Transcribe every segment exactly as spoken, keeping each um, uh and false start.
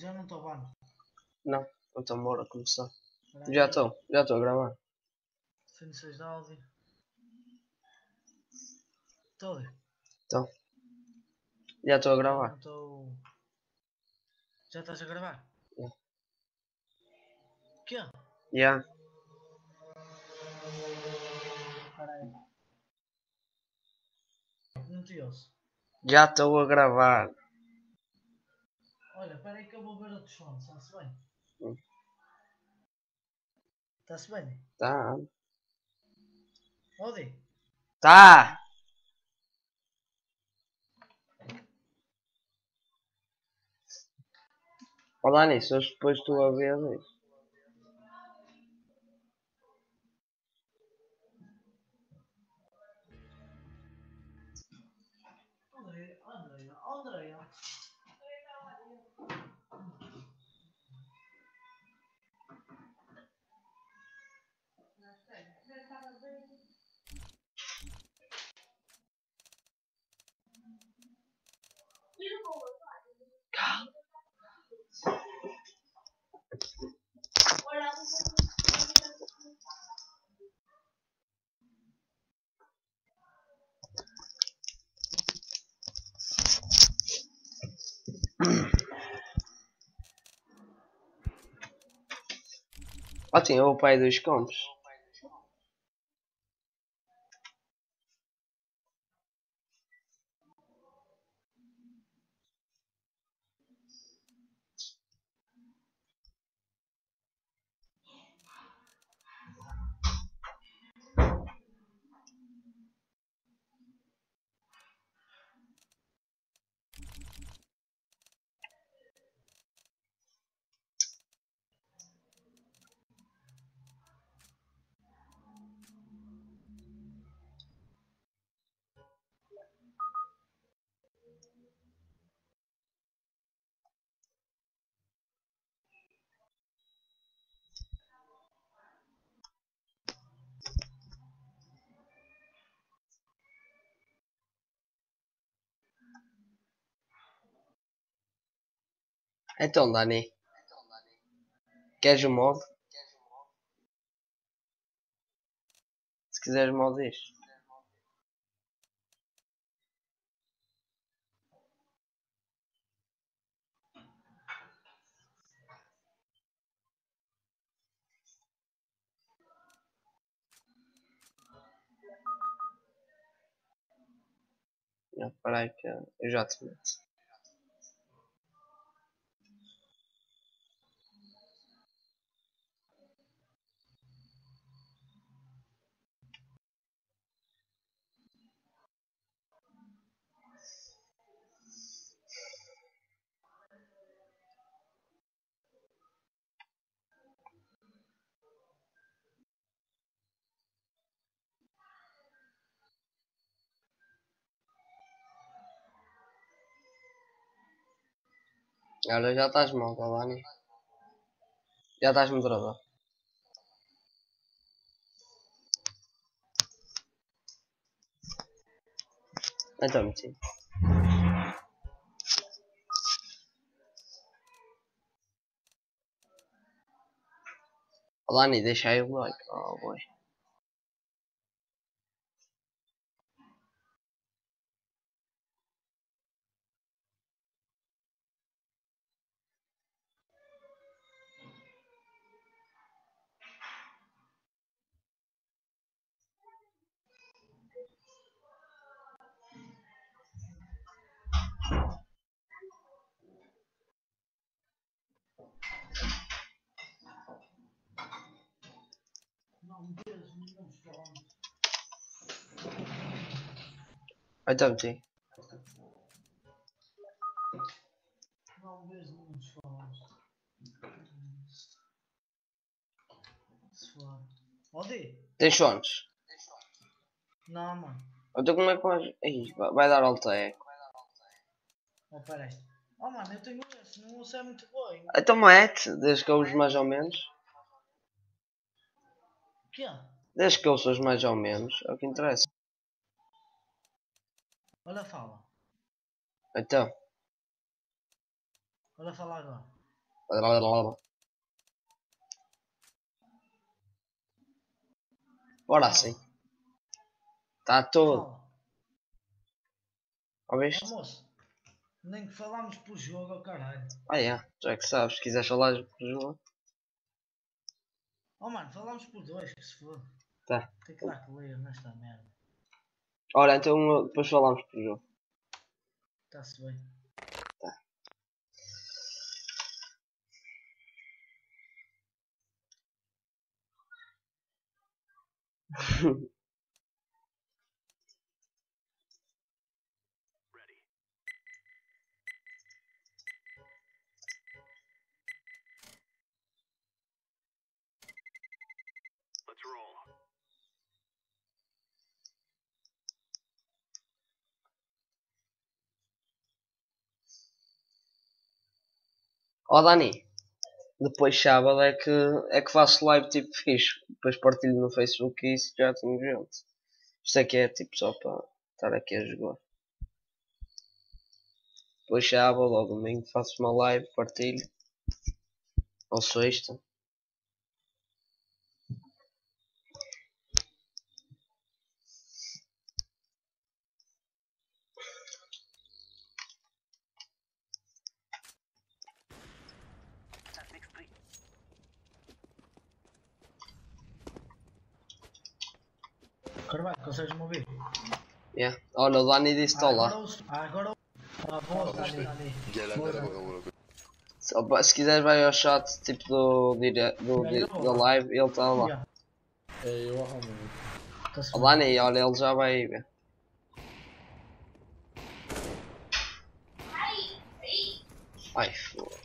Já não estou bem. Não, então bora começar. Espera Já aí. estou, já estou a gravar. Definições de áudio. Estou. Então, já estou a Não gravar. estou. Já estás a gravar? Já. Que? Já, Espera aí. Não te ouço. já estou a gravar. Olha, espera aí que eu vou ver outros fones. Está-se bem? Hum. Está-se bem? Tá, Odi? tá. Falar nisso, hoje depois tu a ver isso. Andréia, Andréia, Andréia. Ah, sim, é o pai dos contos. Então, Dani, queres o mod? Se quiseres mod diz. Não, espera aí que eu já te meto. Olha, já estás mal, tá, Dani? Já estás moderador. Então, sim. Dani, deixa aí o like. Oh, boy. Não vês nenhum fones. Então, sim. Não vês nenhum fones. Se for. Odi? Tens fones? Não, mano. Então como é que vais... Ih, vai vai dar alta eco. Oh, peraí. Oh, mano, eu tenho esse. Não sei muito bem. Então mete, desde que eu uso mais ou menos. Que? Desde que eu uso mais ou menos, é o que interessa. Olha, fala. Então, Olha, fala agora. Bora sim. Tá tudo. Fala. Ouviste? Ó, moço, nem que falámos por jogo, oh, caralho. Ah, é. Já que sabes, se quiseres falar por jogo. Oh mano, falámos por dois, que se for. Tá. Tem que dar clear nesta merda. Ora, então depois falamos por jogo. Está-se bem. Tá. Ó Dani, depois sábado é que, é que faço live tipo fixe. Depois partilho no Facebook e isso já tenho gente. Isto aqui é tipo só para estar aqui a jogar. Depois sábado ou domingo faço uma live, partilho. Ou sexta. Carvalho, consegues-me ouvir? Yeah. Olha, o Dani disse Ah, olá. agora ouço. Ah, agora ouço. Ah, boa, Dani, Dani. Gelenlere Boa, bakalım ona. Se, opa, se quiseres vai ao chat tipo do, dire, do, di, da live, ele está lá. Yeah, Eyvah amına. tá-se O bem. Dani, olha, ele já vai aí ver. Ai, foda.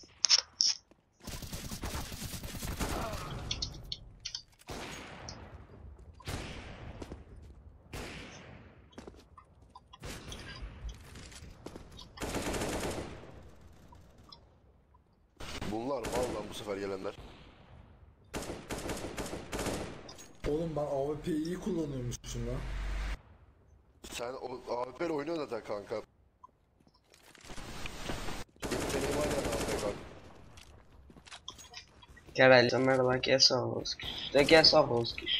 Bunlar mal lan bu sefer gelenler. Oğlum ben A W P'yi iyi kullanıyormuşum lan. Sen o A W P'yle oynuyorsun zaten kanka. Yeteneği var ya A W P kanka. Caralho, essa merda aqui é só rosquis. Isto aqui é só rosquis.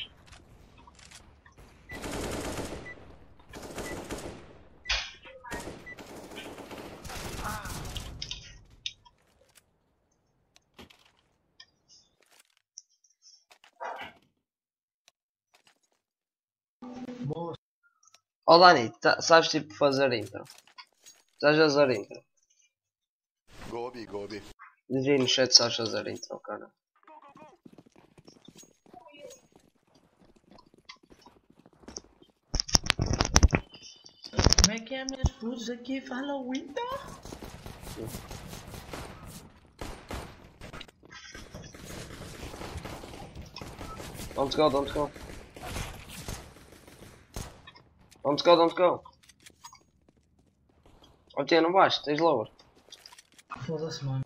Boa. Ó Dani, tá, sabes tipo fazer intro? Sabes fazer intro? Gobi Gobi. Diz aí no chat se sabes fazer intro, cara. Como é que é, meus putos aqui? Fala o então? Don't go, don't go. Don't go, don't go. Ó tia, não baixo, tens lower. Foda-se, mano.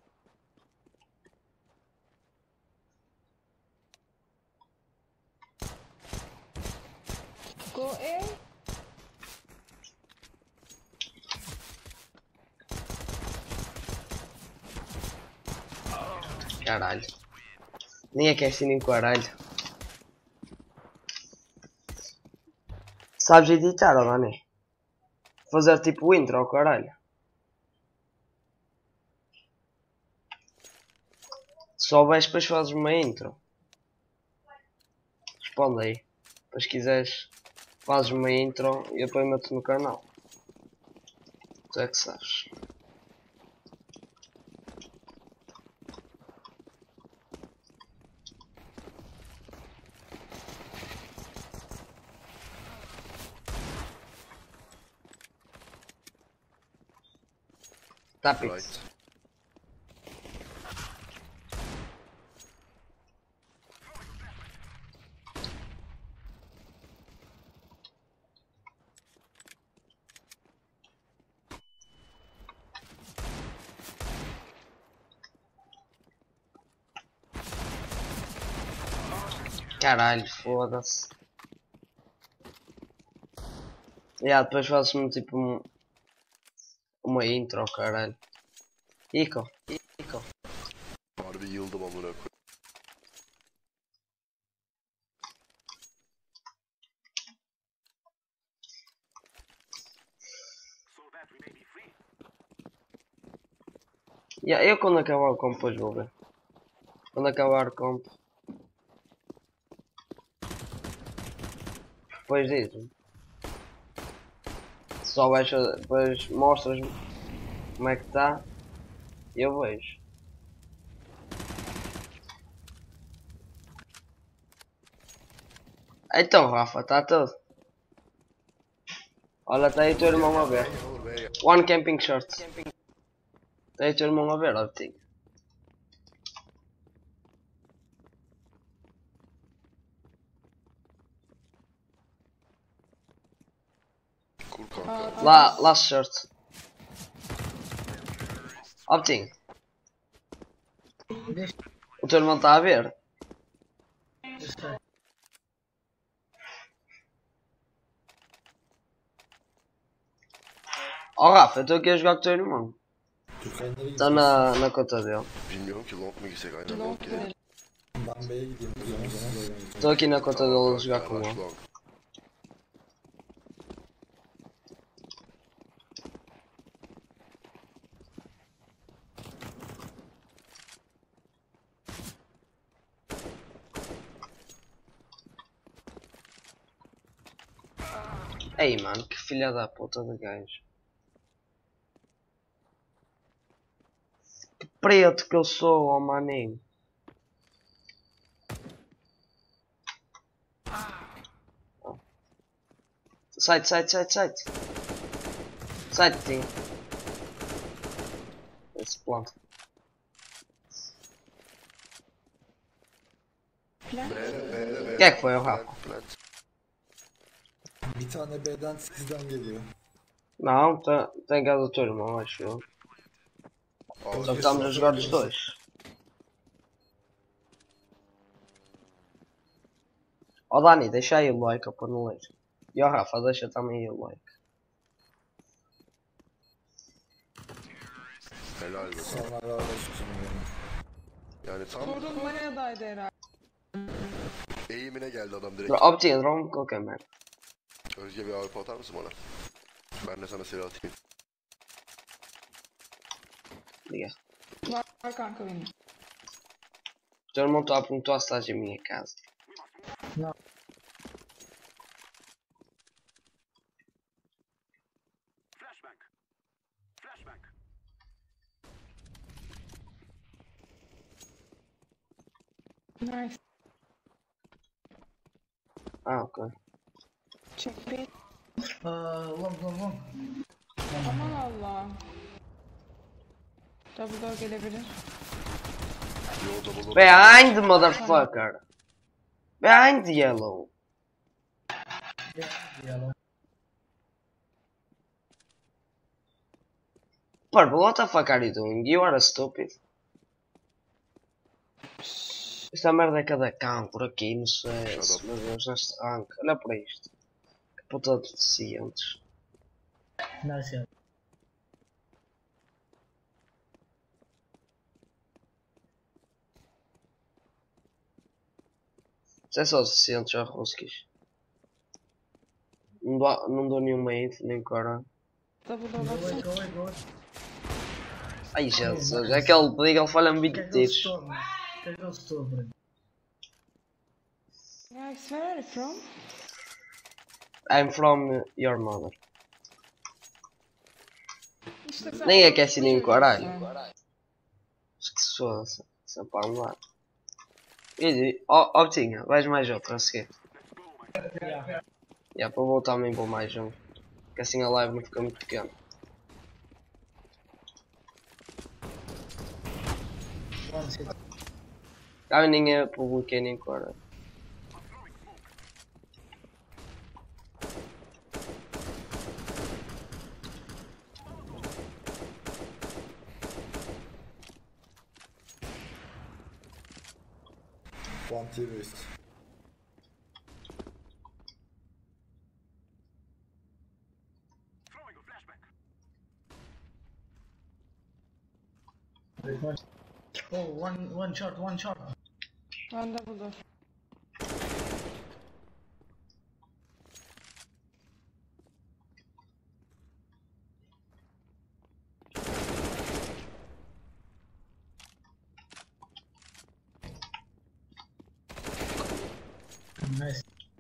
Go A. Caralho. Nem é que é assim nem caralho. Sabes editar, ó Dani? Fazer tipo intro, ó caralho. Se souberes, depois fazes uma intro. Responde aí. Depois se quiseres, fazes uma intro e eu depois meto no canal. Tu é que sabes. Tá, Pix. Right. Caralho, foda-se. E yeah, depois fazes-me tipo um, uma intro, caralho. Ico, Ico. Yıldım amına koyayım. Yeah, eu quando acabar o comp depois vou ver. Quando acabar o comp. Depois diz-me. Só vais, depois mostras-me como é que está e eu vejo. Então Rafa, está tudo. Olha, está aí o teu irmão a ver. Olur be ya. One camping shirt. Está aí o teu irmão a ver, ó Tigo. Kur kanka. Lá, last shirt. Ó Tigo. Deixa O teu irmão está a ver. eu estar. Ó Rafa, eu estou aqui a jogar com o teu irmão. Türkay nereye Está gidiyorsun? na, na conta dele. Bilmiyorum ki long mu gitsek aynen long Long gidelim. gidelim. Ben B'ye gideyim o zaman. Siz de oynayın. Estou aqui na conta dele a Tamam, jogar com araç ele. long. Ei mano, que filha da puta de gajo. Que preto que eu sou, ó maninho. Oh. Site, site, site, site. Site, Tim. Esse plano. Plan. B'de B'de B'de. Que é que foi, o Rafa? Plant, plant. Bir tane B'den sizden geliyor. Não, tá, tem casa do teu irmão, acho eu. Aa, Só que estamos a jogar os dois. Ó Dani, deixa aí o like para não ler. E ó Rafa, deixa também aí o like. helal be. Sonra razı olsun yani. Yani tam Sorulmayadaydı herhalde. eğimine geldi adam direkt. Obtinha, drone qualquer merda. Özge bir A W P atar mısın bana? Ben de sana silah atayım. Diga. Var, var kanka benim. O teu irmão está a perguntar se estás em minha casa. Não. Nice. Ah, ok. Check bir. Ah, long, long, long. Aman Allah. Double door gelebilir. Yo double door. Behind the motherfucker. Behind the yellow. Yellow. Purple, what the fuck are you doing? You are a stupid. Esta merda é cada cão por aqui, não sei. Shut up. Meu Deus, neste rank. Olha para isto. Que puta de deficientes. Nice. Yeah. Isso é só deficientes, já Ruskis. Não, dá, não dou nenhuma info, nem cara. Double door Go away, baksana. go away, go away. Ai Jesus, aquele pedigo ele falha-me vinte Carregou o tiros. stone. Carregou o stone, Bruno. Guys, where are you from? I'm from your mother. İşte sen Nem orospu aqueci nem çocuğusun. caralho. Acho que se foda-se. Se para um lado. E ó, ó, tinha, vais mais outra a seguir. Yeah. Já para voltar também vou mais um. Que assim a live não fica muito pequena. One city. Já nem é publiquei nem cara. One T-Waste. Oh, one, one shot, one shot. One double door. Nice.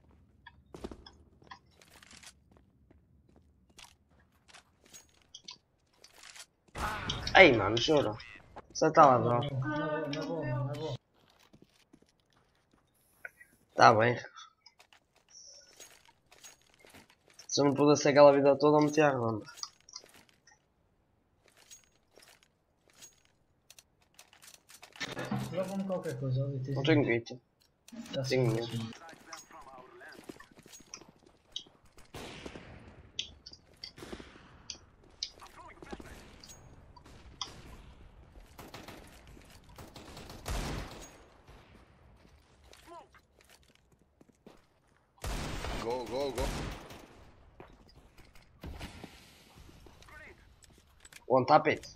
Ei, mano, juro. Você tá lá, bro. Na boa, na boa, na boa. Tá bem. Se eu não pudesse aquela vida toda, eu metia a ronda. Joga-me qualquer coisa ali. tens Não de- tenho guito. Tá tenho certo. medo. Go, go, go. One tap it.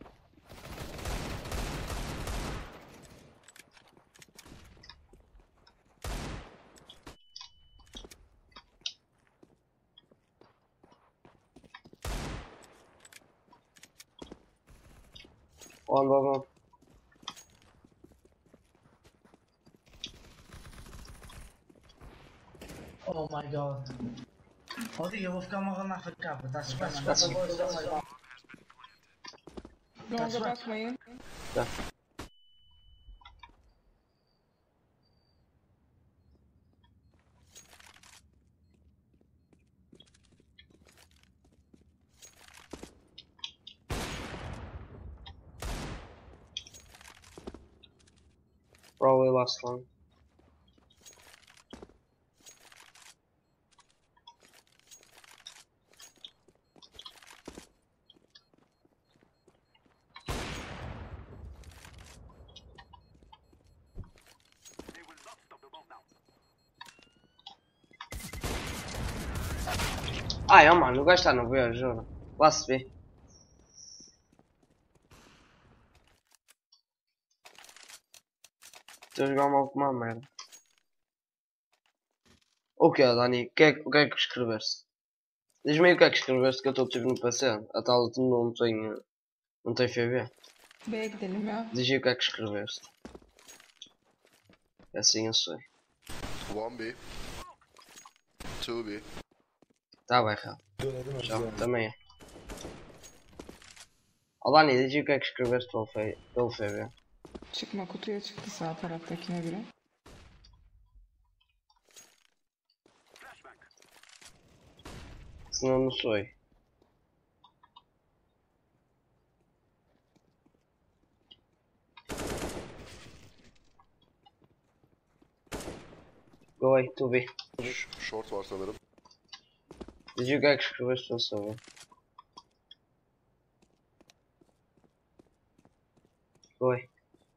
One, one, one. Oh my god. Ó, Diego, eu vou ficar uma ronda a capa, tá-se bem, mano. Tá-se Tá-se bem. Go on the back main. Tá. Probably last one. Ai, oh mano, o gajo está no B, juro. Lá se vê. Estou a jogar mal com uma merda. O que é, Dani? O que é, o que é que escreveste? Diz-me aí o que é que escreveste que eu estou tipo no P C. A tal não tem, não tem F B. B'ye gidelim ya. Diz aí o que é que escreveste. Assim eu sei. One B. Two B. Tá bem, Rafa. Dönedim Já, Hamza. também é. Ó Dani, diz aí o que é que escreveste pelo F- pelo F B. Çıkma kutuya çıktı sağ taraftakine biri. Senão não sei. Go aí, tu B. Sh- Short var sanırım. Diz aí o que é que escreveste pelo C V. Go aí.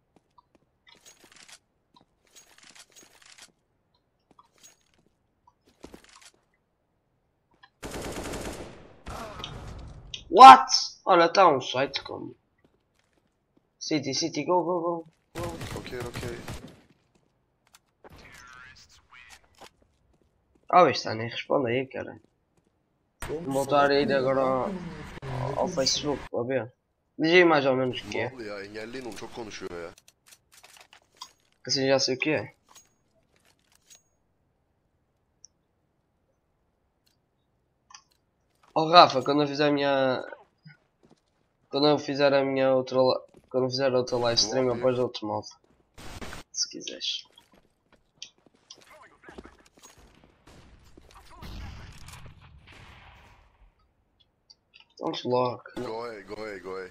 What? Olha, está um site como. City, City, go, go, go. Okay, okay. Ah, está nem responde aí, cara. Oğlum, Vou voltar a ir agora ao, ao Facebook para ver. Diz aí mais ou menos o que é. Mal ya, engelleyin onu, çok konuşuyor ya. Assim já sei o que é. Oh Rafa, quando eu fizer a minha. Quando eu fizer a minha outra. li- Quando eu fizer outra live stream, eu depois outro modo. Se quiseres. Vamos logo. Go away, go away, go away.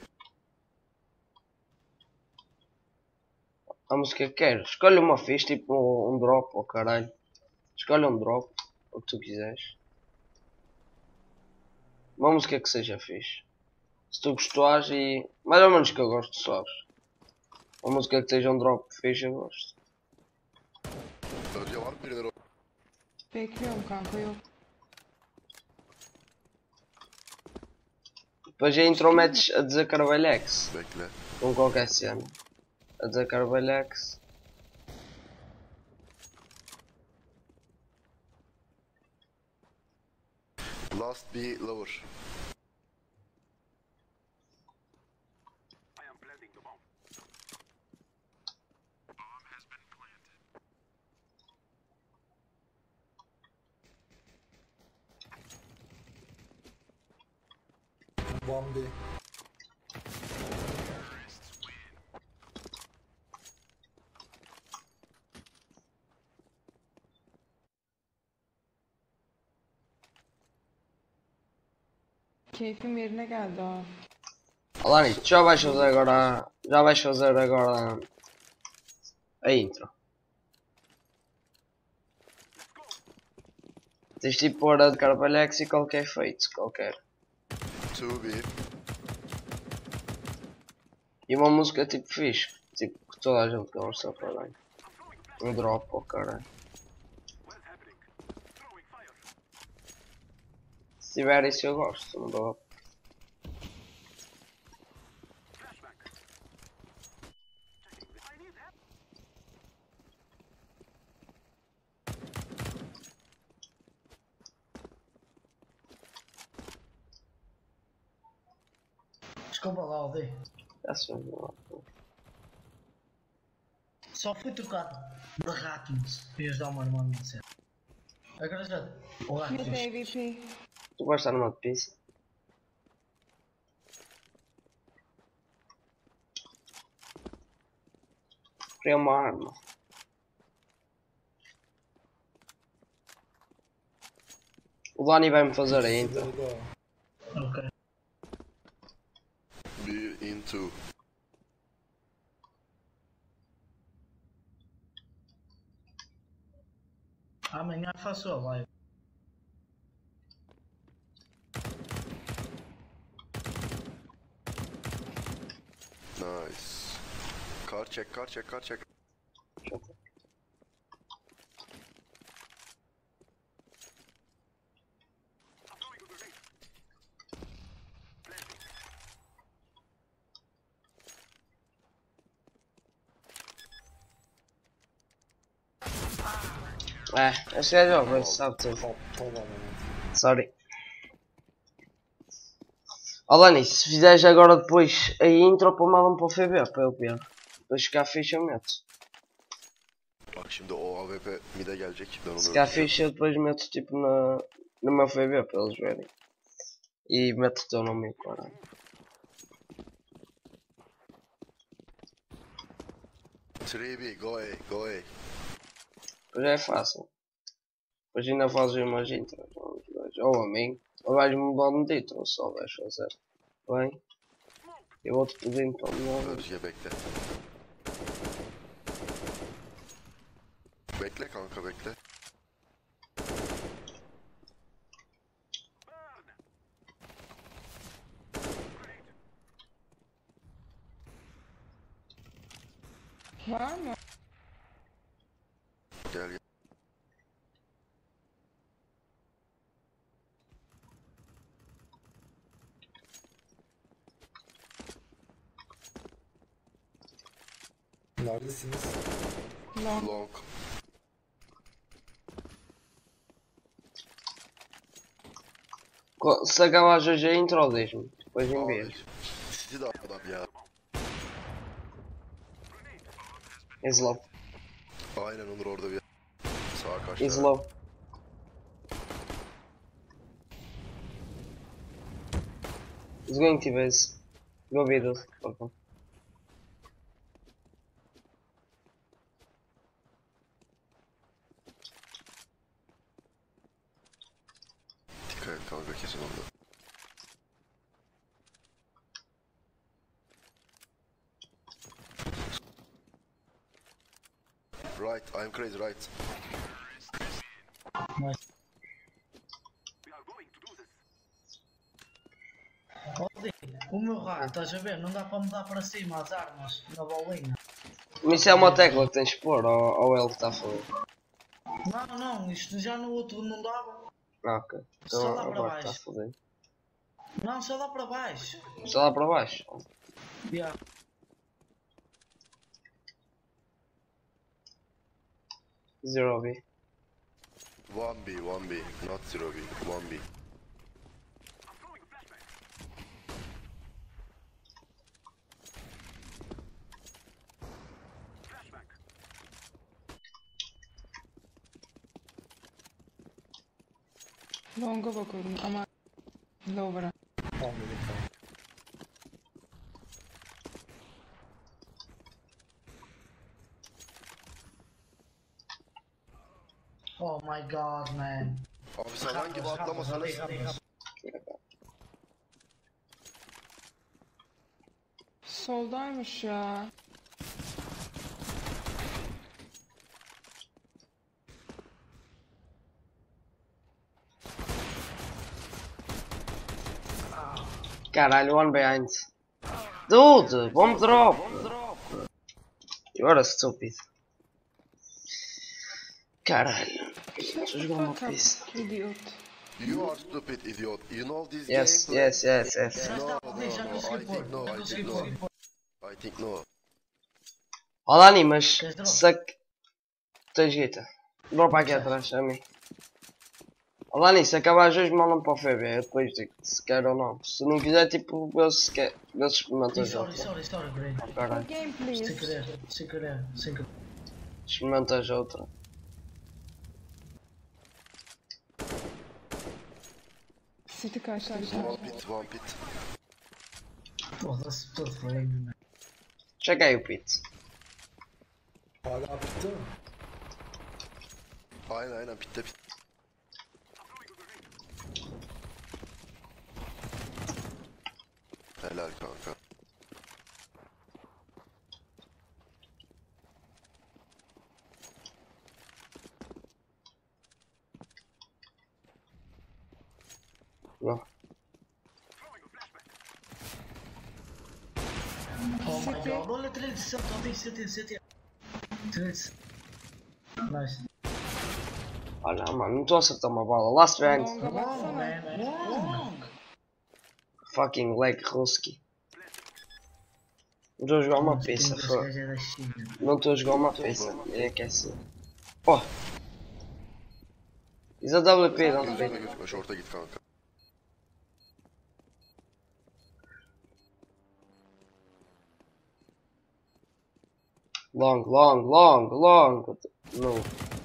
A música que queres. Escolhe uma fixe, tipo um, um drop, oh caralho. Escolhe um drop, o que tu quiseres. Uma música que seja fixe. Se tu gostares e. Mais ou menos que eu gosto, sabes? Uma música que seja um drop fixe, eu gosto. Önce var mı birileri? Bekliyorum kanka yok. Depois aí intrometes a dizer Carvalhex Bekle. com qualquer cena. A dizer Carvalhax. Last B lower. One B. Keyfim yerine geldi ha. Olá nisto, já vais fazer agora. Já vais fazer agora a intro. Tens tipo pôr a de Carvalhax e qualquer feito, qualquer. two B. E uma música tipo fixe, tipo que toda a gente gosta para bem. Um drop ao caralho. Se tiver isso eu gosto, um drop. Desculpa lá, Aldi. Já se vê lá. Só fui tocado de Ratings para ajudar o meu irmão a me dizer. Agora já. O Mid A Ratings. V P. Tu vais estar numa pista. Queria uma arma. O Dani vai me fazer a intro. Ok. B into. Amanhã faço a live. Nice. Car check, car check, car check. É, esse é jovem, sabe tudo. Top, top, mano. Sorry. Olha nisso, se fizeres agora depois a intro, pô, mandam para o F B para eu ver. Depois ficar fixe eu meto. Bak şimdi o A W P mid'e gelecek. Ben onu Se ficar öldüreceğim. fixe eu depois meto tipo na, no meu F B para eles verem. E meto o teu nome, caralho. three B, go A, go A. Depois é fácil. Depois ainda fazes umas intros. Ou a mim, ou vais mudando de título só vais fazer. Bem? Eu vou-te pedir então de novo. Özge bekle. Bekle kanka bekle. Var mı? Gel gel. Neredesiniz? Long. Long. Co- Se acabares hoje a intro, diz-me. Depois envias. Abi. Sizi de adam ya. Is low. Aynen Onur orada bir. Sağa kaçtı. Is low. He's going to base. Go middle. Okay. Dikkat et kanka kesin orada. Right, I'm crazy, right. Aldi, o meu rato, estás a ver? Não dá para mudar para cima as armas na bolinha. Mas isso é uma tecla que tens de pôr, ou, ou ele está a fazer? Não, não, isto já no outro não dava. Ah, ok. Então Só lá para agora está a baixo. foder. Não, só dá para baixo. Só lá para baixo. Yeah. Zero B. one B, one B, not zero B, one B. Long'a bakıyorum ama lower'a. Tamam dedim tamam. Oh my god, man. Abi saman gibi atlamasanız. Soldaymış ya. Caralho, one behind. Dude, bomb drop. You are stupid. Caralho. Shut Jogar the uma fuck pista. up, idiot. You are stupid idiot. You know this Yes, game? yes, yes, yes. No, Já está, no, ali, já no, consegui I pôr. think no, Já I consegui think pôr. no. I think no. Olha ali, mas Queres drop? sac... Tens guita. Dropa aqui atrás, a mim. Olha ali, se acabar as duas mandam para o F B. Eu depois digo se quer ou não. Se não quiser, tipo, vê se quer. Vê se experimenta Ih, já. sorry, sorry, sorry, Green. Oh, caralho. Game, Sem please. querer, sem querer, sem querer. Experimenta já outra. City karşı One aşağı. pit, one pit. Foda-se, todo flame, man. Cheguei o pit. Hala bitti mi? Aynen aynen pitte pit. Helal kanka. Não. Oh my god, olha três de cento, tem cento, cento. três. Nice. Olha, mano, não estou a acertar uma bola. Last round. Long'a Long, baksana. man, long. Fucking leg Ruski. Não estou a jogar uma Tem pista, duas foi. gajas da China. Não estou a jogar uma pista. É que é assim. Oh! Is a W P, don't Gözüme be. gözüme şorta git kanka. Long, long, long, long. No.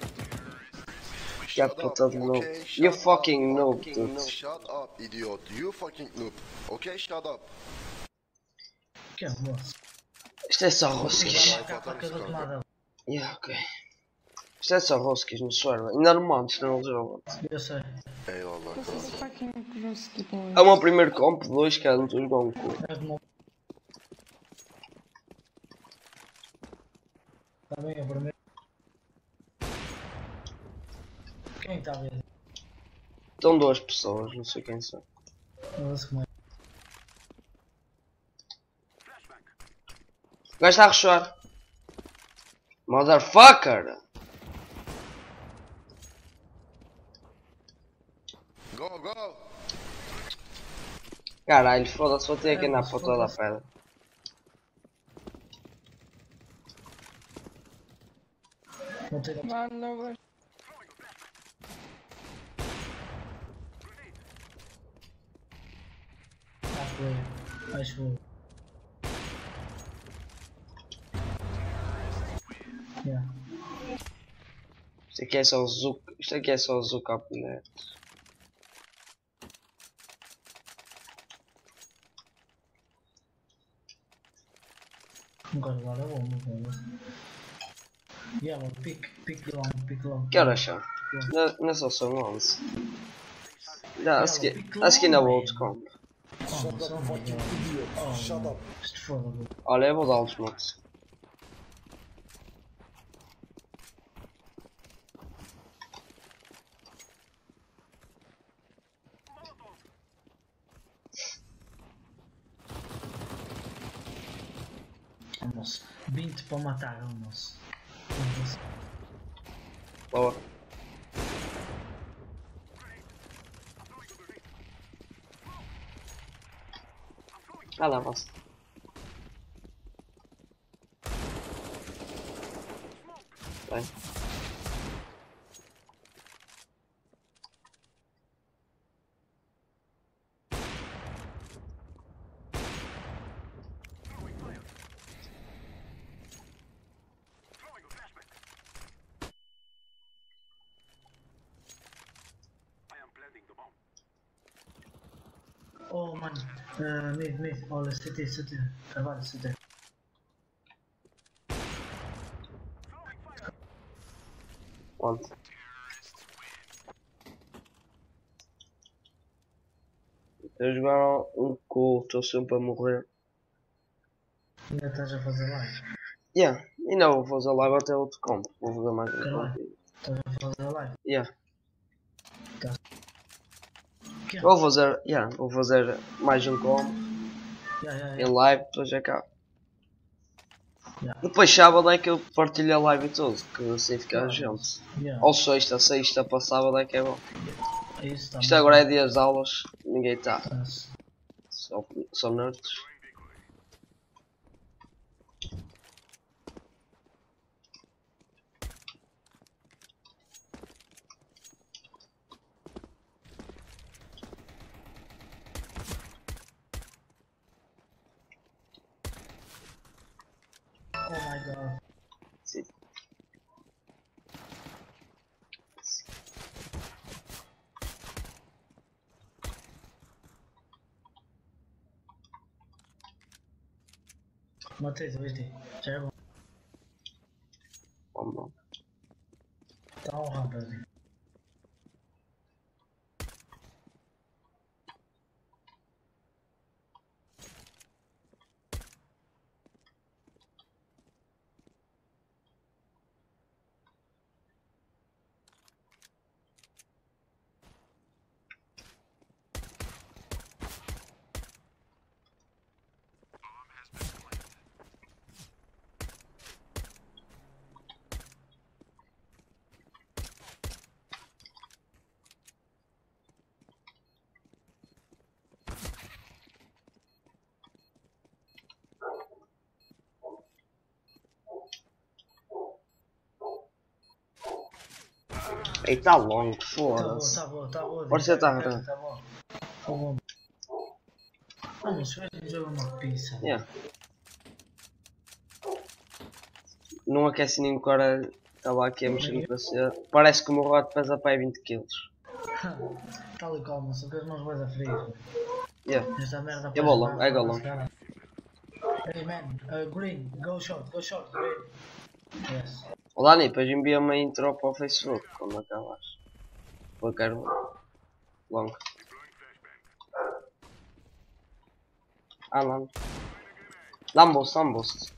Get Shut put up, on noob. okay? You Shut fucking up, noob, fucking dude. noob. Shut up, idiot. You fucking noob. Okay, shut up. Que é moço. Isto é só rosquis. Vai cá para cada tomada. Yeah, ok. Isto é só rosquis no server. Ainda não mando, isto não resolve. Eu sei. Eyvallah This is kanka. fucking Ruski boy. É o meu primeiro comp, dois, cara, não estou a jogar um cu. É de novo. Também é o primeiro. Quem está a ver? Estão duas pessoas, não sei quem são. Não sei como é. O gajo está a rushar. Motherfucker! Go, go. Caralho, foda-se, vou ter que andar para toda a pedra. Não tem. One lower. Acho que acho que yeah. Isto aqui é só o Zuc. Isto aqui é só o Zuc up net. Agora agora vou vou. Yeah, well, pick pick long, pick long. Que horas são? Não, não só são onze. Não, acho que, acho que ainda vou outro comp. Shut up fucking idiot. Shut up. Isto foda-se. Olha, eu vou dar os mods. Almoço. vinte para matar, almoço. Boa. Ah lá, você. Vai. Oh mano, uh, mid, mid, olha, C T, C T, trabalho, C T. Onde? Eu jogar um cu, estou sempre a morrer. Ainda estás a fazer live? Yeah, e não vou fazer live até outro combo. Vou fazer mais um Que live? contigo. Estás a fazer live? Yeah. Que? Vou fazer, yeah, vou fazer mais um combo Yeah, yeah, em yeah. live, depois é cá. Yeah. Depois sábado é que eu partilho a live e tudo, que assim fica a Claro. gente. Yeah. Ou sexta, sexta para sábado é que é bom. É isso, tá Isto bom. agora é dias de aulas, ninguém está. Tá-se. Só, só nerds. Oh my god. Sim. Matei, tu viste? Já é bom. Vamos lá. Tá um rampa ali. Ei, tá longo, Tá boa, foda-se. tá boa, tá boa. Pode ser, tá, Tá tá. tá bom. Tá bom. Ah, mas se eu jogar uma pizza. Yeah. Não aquece nem o cara estava aqui a mexer no P C. Parece que o meu rato pesa para aí vinte quilos. Tal e qual, mas só que as mãos vais a frio. Yeah. Esta merda É bolão, é golão. Hey man, uh, green, go short, go short, green. Yes. Ô Dani, depois envia-me a intro para o Facebook quando acabares. Eu quero longo. Ah não. Dá-me boost, dá-me boost.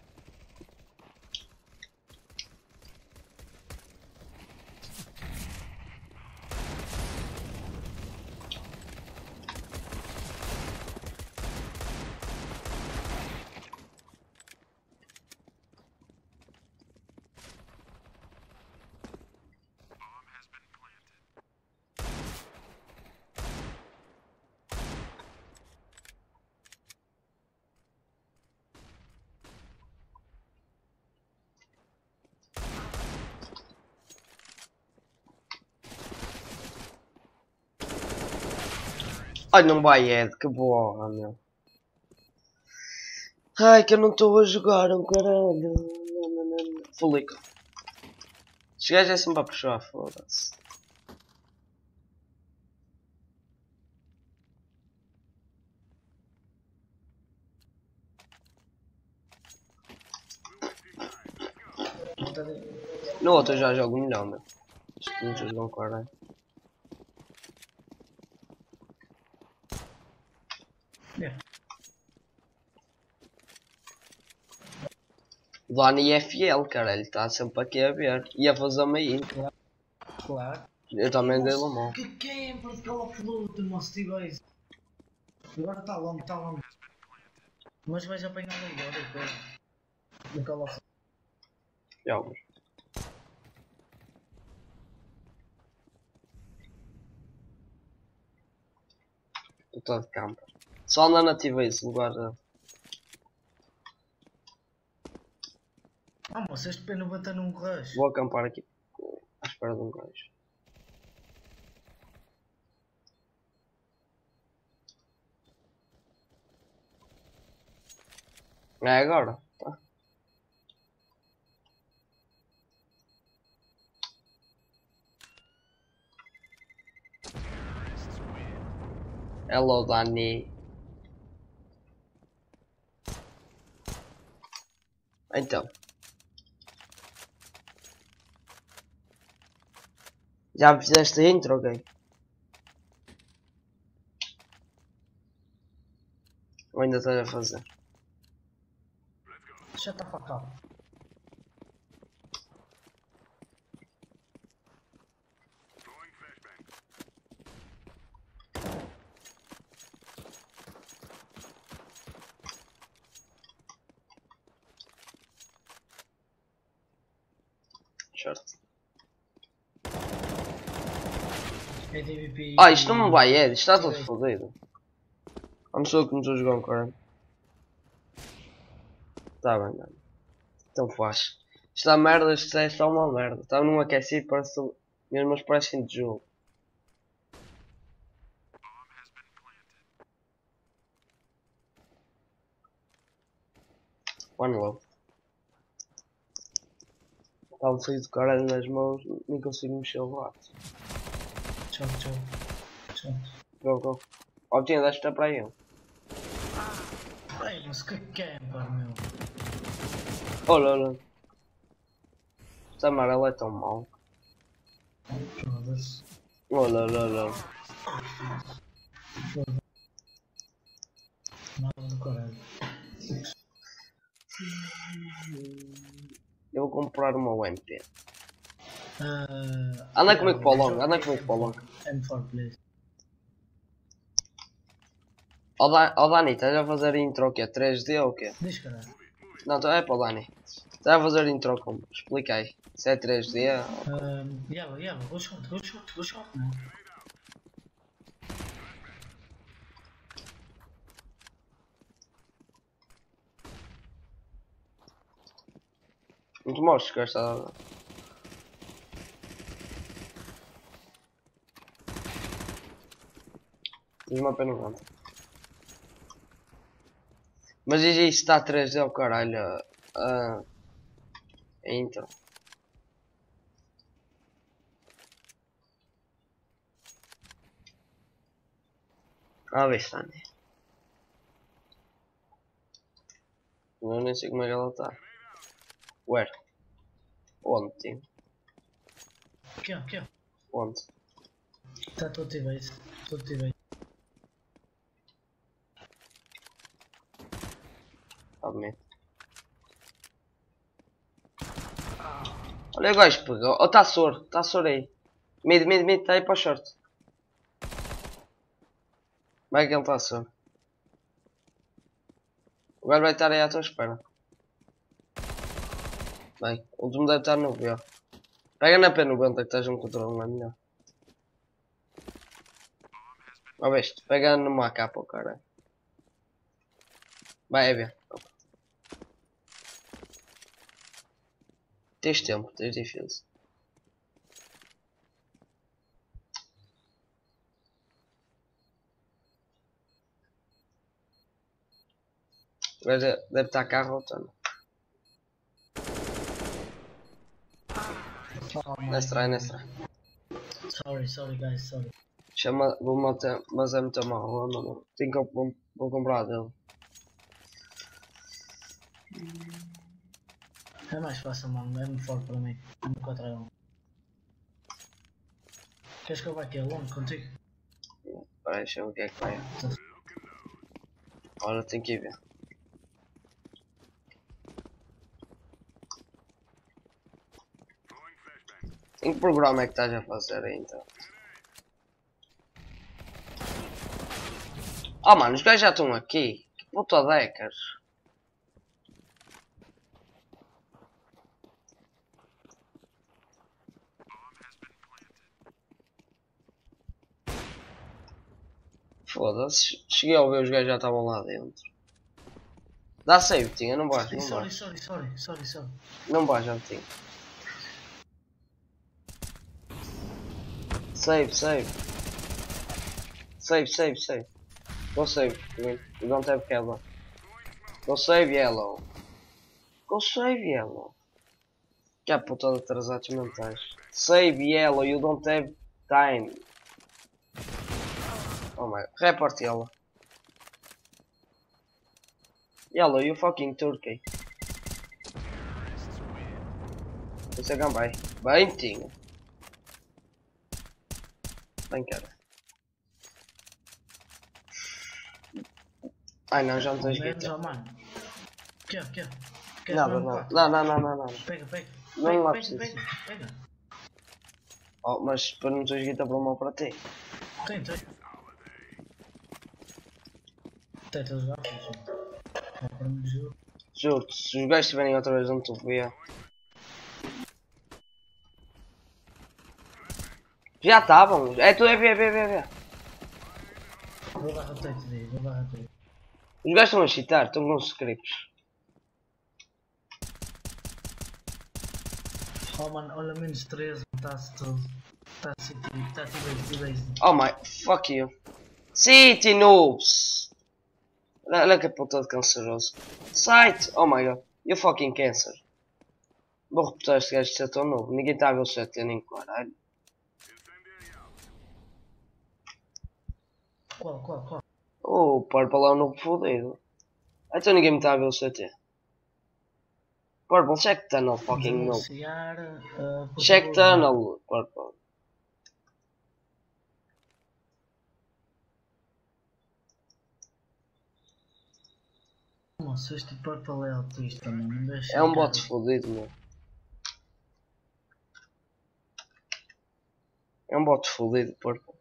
Ai, não vai Ed, que borra, meu. Ai, que eu não estou a jogar, um caralho. Fulico. Este gajo é sempre a puxar, foda-se. No outro eu já jogo melhor, meu. Isto não joga um caralho. Yeah. O Dani é fiel, cara. Ele está sempre aqui a ver. E a fazer-me aí. Claro. Eu também dei uma mão. Que camper de Call of Duty, moço, tipo isso. Agora está longo, está longo. Mas vais apanhar o melhor depois. Do Call of Duty. Já, mas... Estou de campo. Só anda nativa esse lugar. Ah, moço, este P noventa não corres. Vou acampar aqui à espera de um gajo. É agora? Tá. Hello, Dani. Então. Já fizeste a intro, ok? Ou ainda estás a fazer? Shut the fuck up. Certo. A D V P. Ah, isto não me vai, é, isto está todo fodido. Vamos só que nos a jogar um cara. Tá bem, mano. Então faz. Isto é merda, isto é só uma merda. Estava num aquecido, parece mesmo, mas parece de jogo. One low. Estava sair do caralho nas mãos, nem consigo mexer o braço. Tchau, tchau. Tchau. Go, go. Ó, tinha deste para aí. Ai, mas que camper, meu. Olha, olha. Esta amarela é tão mau. Foda-se. Olha, olha, olha. Nada do caralho. Eu vou comprar uma U M P. Uh, Anda comigo para o longo, anda comigo para o longo. M quatro, please. Ó Da- ó, Dani, estás a fazer intro o quê? três D ou o quê? Diz, caralho. Não, tá- é para o Dani. Estás a fazer intro como? Explica aí. Se é três D. Um, yeah, yeah, go shot, go shot, go shot, man. Não te mostres que esta. Diz uma pena não. Mas diz aí se está três D ao caralho. Ah, então. Ah, vê se Dani. Eu nem sei como é que ela está. Where? Onde, tio? Aqui, ó, aqui, ó. Onde? Tá todo T-base. Todo T-base. Sabe mesmo. Olha o gajo pegou. Oh, tá soro, tá soro aí. Mid, mid, mid, tá aí para o short. Vai que ele tá soro. O gajo vai estar aí à tua espera. Bem, o último deve estar no B. Pega na P noventa que estás um controle, não é melhor. Ó besta, pega numa A K, o cara. Vai, é bem. Tens tempo, tens defesa. O gajo deve deve estar cá rotando. Oh, my Nesse try, God. nesse try. Sorry, sorry, guys, sorry. Chama, vou matar, mas é muito mal, vou, não, tenho que vou, vou comprar dele. É mais fácil, mano. É muito forte para mim. M quatro é um. Queres que eu vá aqui longe contigo? Espera aí, deixa eu ver o que é que vai. Olha, tem que ir ver. Em que programa é que estás a fazer aí então? Oh mano, os gajos já estão aqui. Que puta decas. Foda-se, cheguei a ver os gajos já estavam lá dentro. Dá save, tinha, não vais, não Sorry, vais. sorry, sorry, sorry, sorry. Não vais, já tinha. Save, save. Save, save, save. Go save, you don't have cover. Go save yellow. Go save yellow. Que a puta de atrasados mentais. Save yellow, you don't have time. Oh my. Report yellow. Yellow, you fucking turkey. Você can vai. Bem, tinha. Bem, cara. Ai não, já não tens Menos, guita. ó, mano. Aqui, ó, aqui, ó. Quer Nada, mesmo não. quatro? Não, não, não, não, não. Pega, pega. Não Pega, lá pega, preciso. pega, pega. Oh, mas para não tens guita para mal para ti. Tem, tem. Tem, tem os gafos, ó. Para me juro. Juro-te, se os gajos estiverem outra vez onde tu via. Já estavam. É tu, é ver, é ver, é ver. Vou dar rotate daí, vou dar rotate. Os gajos estão a cheatar, estão com scripts. Oh, mano, olha, menos treze, está-se tudo. Está-se tudo, está-se base, base. Oh my, fuck you. City noobs! Olha, olha que puta de canceroso. Site! Oh my god, you fucking cancer. Vou reportar este gajo de ser tão novo. Ninguém está a ver o C T nem caralho. Qual, qual, qual? Oh, o Purple é um novo fodido. Então ninguém me está a ver o C T. Purple, check tunnel fucking noob. Denunciar, uh, por Check favor. tunnel, Purple. Nossa, este Purple é autista, mano. Não deixa É um cara. bot fodido, meu. É um bot fodido, Purple.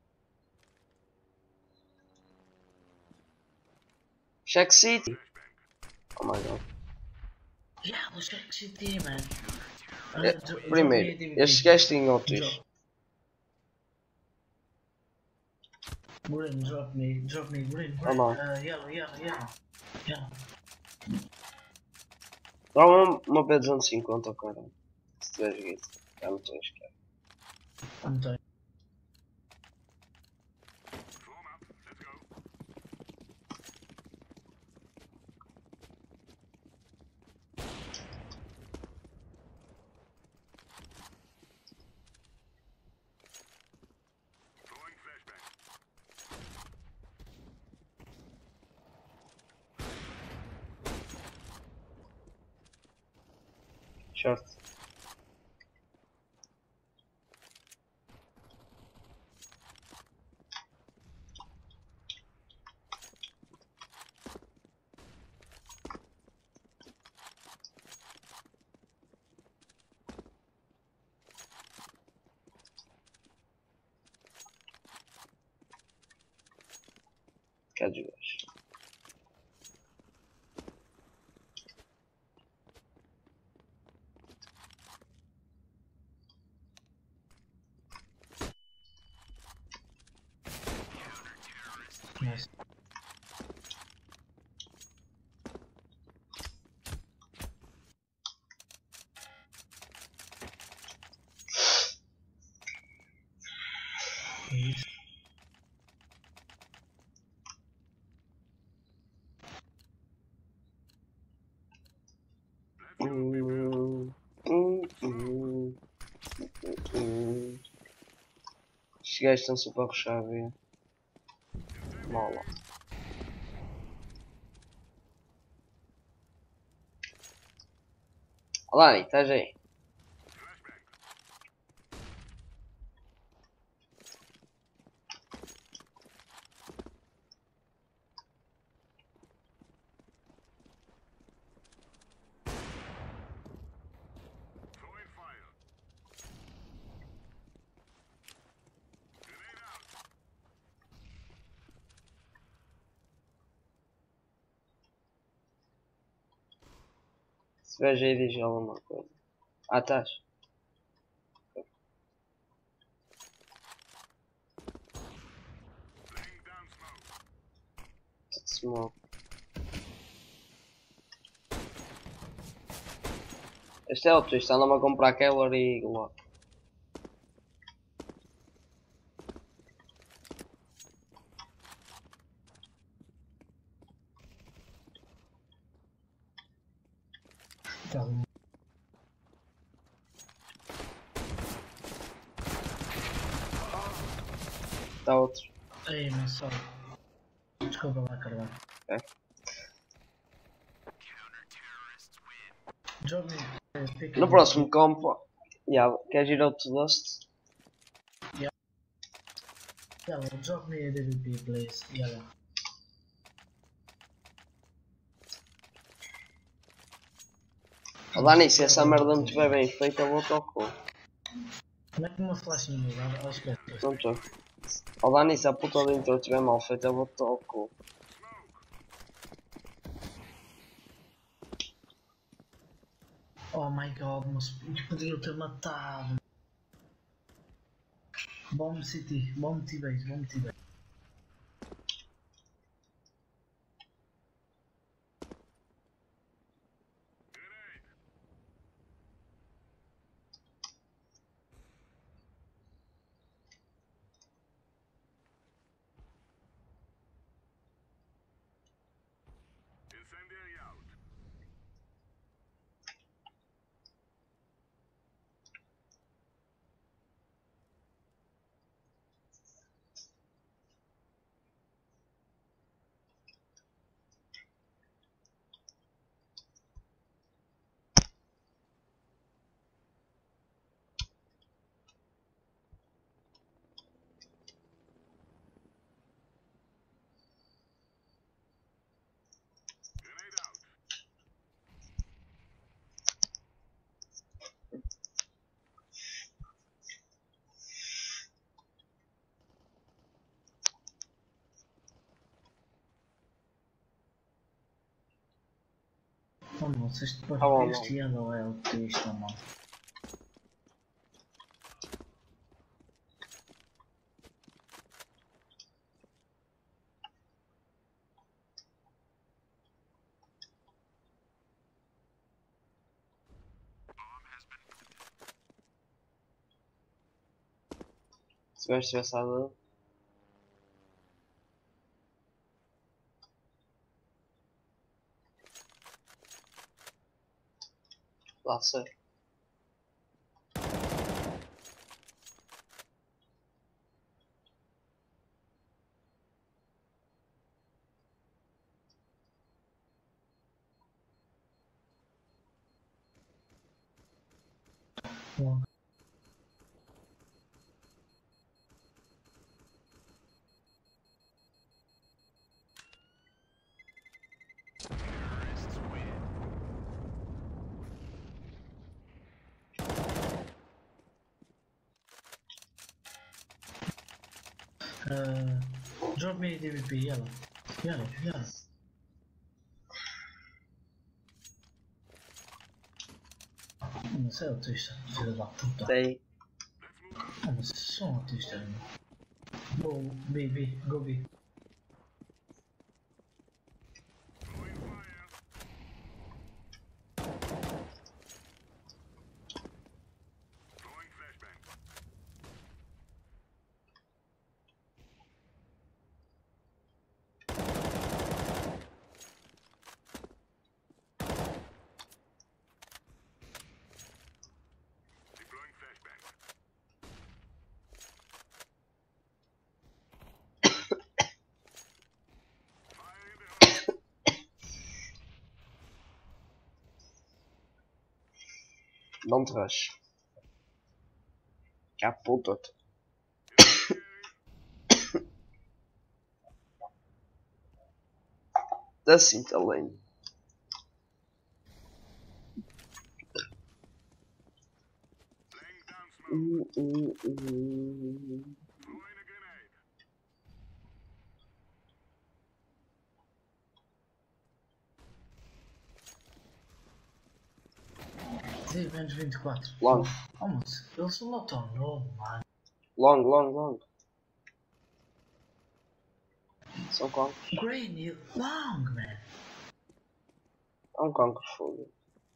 Check City. Oh my god. Já, vou check City, mano. É, Ah, jo- primeiro, jogo meio estes gajos têm autismo. Jo- Moreno, drop me, drop me, Moreno. Ah, não. Uh, yellow, yellow, yellow. Yellow. Dá uma, uma P duzentos e cinquenta ao caralho. Se tiveres guito. Já não tens, cara. Não tem. Short. Cadê os gajos? Nice. É isso. Hum, hum, hum, hum. Estes gajos estão super a rushar, viu? Mola. Olá, Nick, estás aí? Se vejo aí, diz alguma coisa. Ah, estás? Tudo smoke. Este é o twist, anda-me a comprar Keller e Glock. Tá bom. Está outro. Ei, mas só. Desculpa lá, Carvalho. É. Drop me. eh, pick No up. próximo compo, yeah, queres ir ao to Dust? Yellow, drop me a D V P, please. Yellow. Oh, Dani, se essa merda não estiver bem feita, eu vou tocar. Mete uma flash no meu lado. Oh, esquece. Não estou. Oh, Dani, se a puta do intro estiver mal feita, eu vou tocar. Oh my god, mas podiam ter matado. Bomb City, Bomb T-Base, Bomb T-Base. Oh, não, se este, Tá bom, este yellow é o que isto, mano. Se tivesse estressado. Lá sei. Bom. Uh, drop me a D V P, yellow. Yellow, yellow. Não sei, autista, filho da puta. Sei. Ah, mas sou um autista ainda. Go, B, B, go B. Don't rush. Já puta-te. Assim também. Uh, uh, uh. Sim, menos vinte e quatro. Long, Oh, mas eles são não tão novo, mano. long, long, long. São concos. Grainy, long, man. É um concro fogo.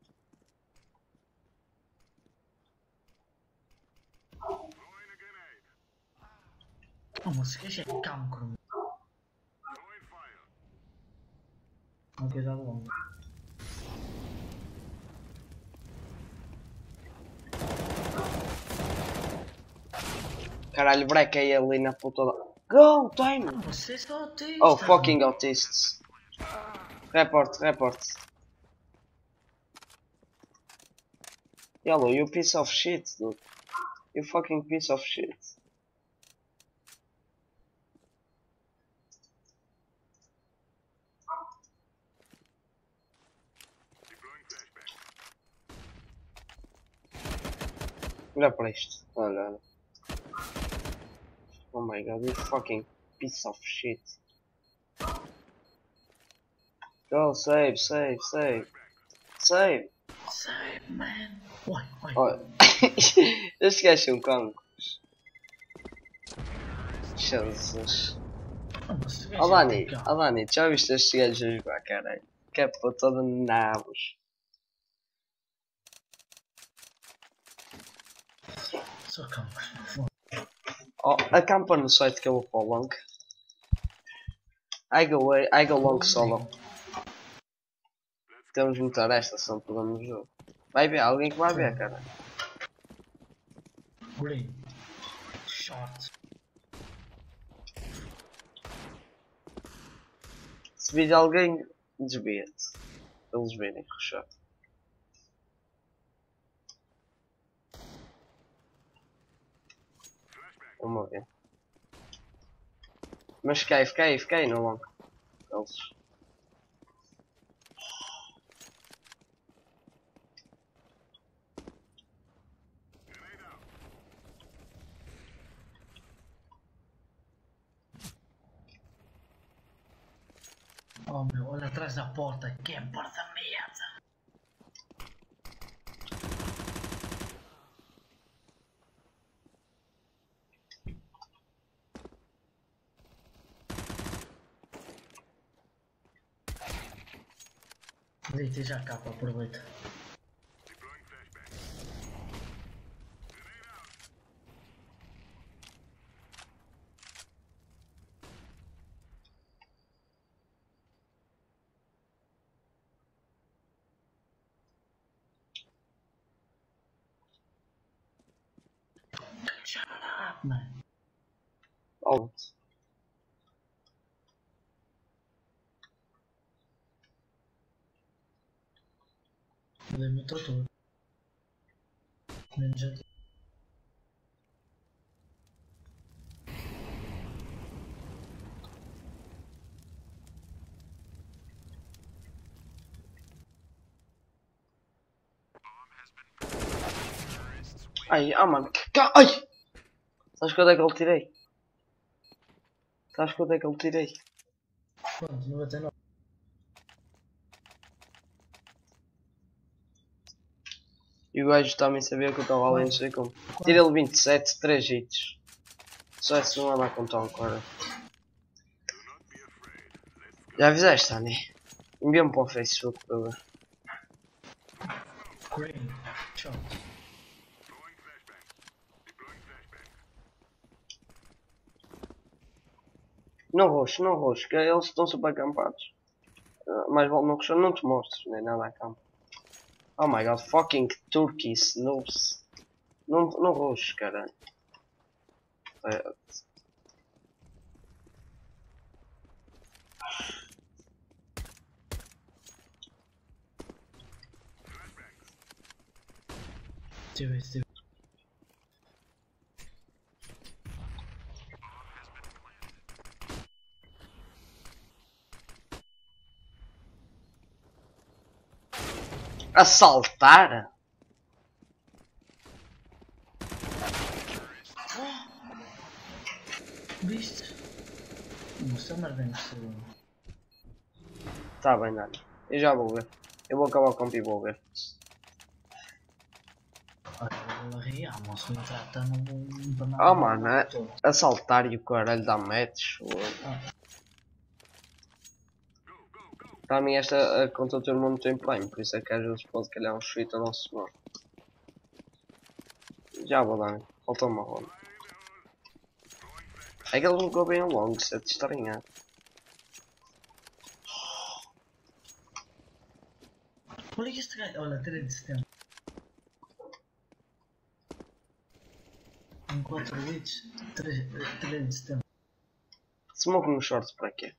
Oh, mas esse gajo é cancro. Ok, já long. Caralho, brequei ali na puta da... Go, time! Ah, vocês são autistas. Oh, fucking autists. Report, report. Yellow, you piece of shit, dude. You fucking piece of shit. Olha para isto. Olha, olha. Oh my god, you fucking piece of shit. Go, save, save, save. Save. Save, man. Uai, uai. Olha. Este gajo é um cancro. Jesus. Ah, mas esse gajo Ó é Dani, bacana. ó Dani, já viste este gajo a jogar, caralho? Que é para toda nabos. Só campas, no fundo. Oh, acampa no site que eu vou para o long. I go away, I go long solo. Temos de meter esta, senão perdemos o jogo. Vai ver, alguém que vai ver, cara. Green. Short. Se vir alguém, desvia-te. Para eles verem, ruxar. Vamos ver. Mas fiquei, fiquei, fiquei no long. Eles. Oh meu, olha atrás da porta. Que porta merda. Deitei já a capa, aproveita. Shut up, man. Oh. Dei-me o trator. Menos gente. Ai, ah mano, que ca... Ai! Sabes quanto é que eu tirei? Sabes quanto é que eu tirei? Pronto, noventa e nove. E o gajo também sabia que eu estava além, não sei como. Tirei ele vinte e sete, três hits. Só esse não anda a contar um cara. Já fizeste, Dani? Envia-me para o Facebook para ver. Green. Short. Não roxo, não roxo, que eles estão super acampados. Uh, mais vale não roxo, não te mostres, nem nada a campo. Oh my god, fucking turkeys, noobs. Não, não roxo, caralho. É. Tive, tive. Assaltar? Viste? Mostrou mais bem que Tá bem, Dani. Eu já vou ver. Eu vou acabar com o e vou ver. Olha, real, não se trata num. Oh mano, é assaltar e o caralho dá match. Para mim esta a conta todo mundo tem prime, por isso é que às vezes pode calhar um shit ao nosso senhor. Já vou dar, falta uma ronda. É que ele jogou bem ao longo, isso é de estranhar. Olha este gajo, olha, três de setembro. Em quatro leads, três de setembro. Smoke no short para quê?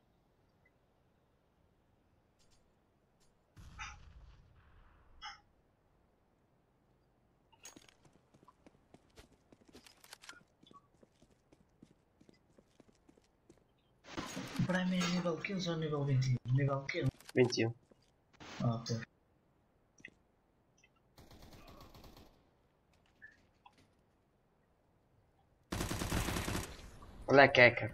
Para mim é nível quinze ou nível vinte e um? Nível quinze. vinte e um. Ah, tá. Olha a queca.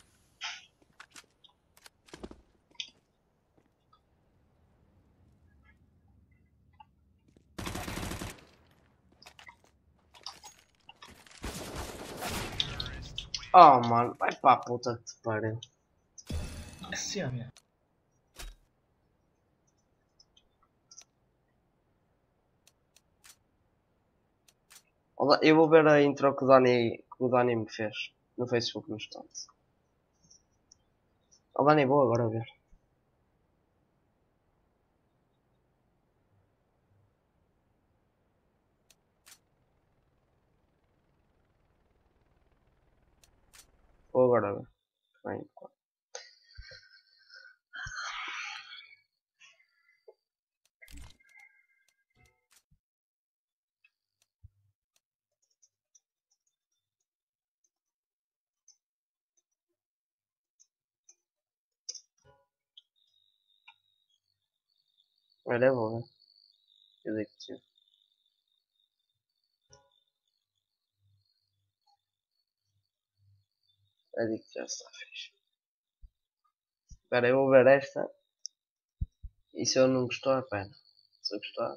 Oh mano, vai para a puta que te pariu. Que cena. Olha, eu vou ver a intro que o Dani, que o Dani me fez no Facebook no instante. Oh Dani, vou agora ver. Vou agora ver. Bem, olha, eu vou ver. Eu digo que sim. Eu digo que já está fixe. Espera, eu vou ver esta. E se eu não gostar, pena. Se eu gostar.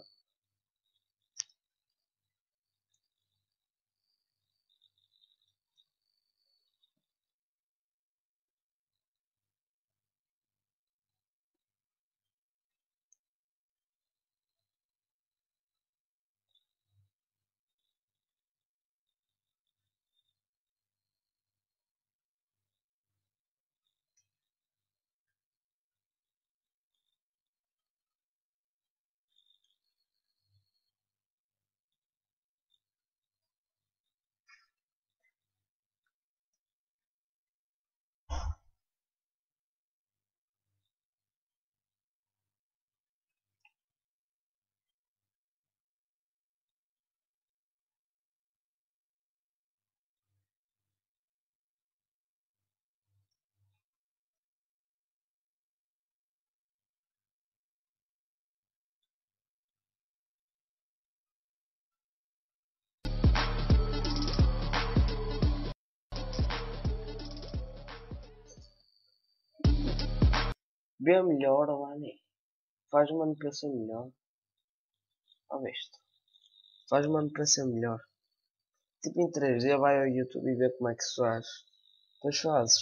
Vê melhor, Dani. Faz uma manutenção melhor. Ó isto. Faz uma manutenção melhor. Tipo em três D, vai ao YouTube e vê como é que se faz. Depois fazes.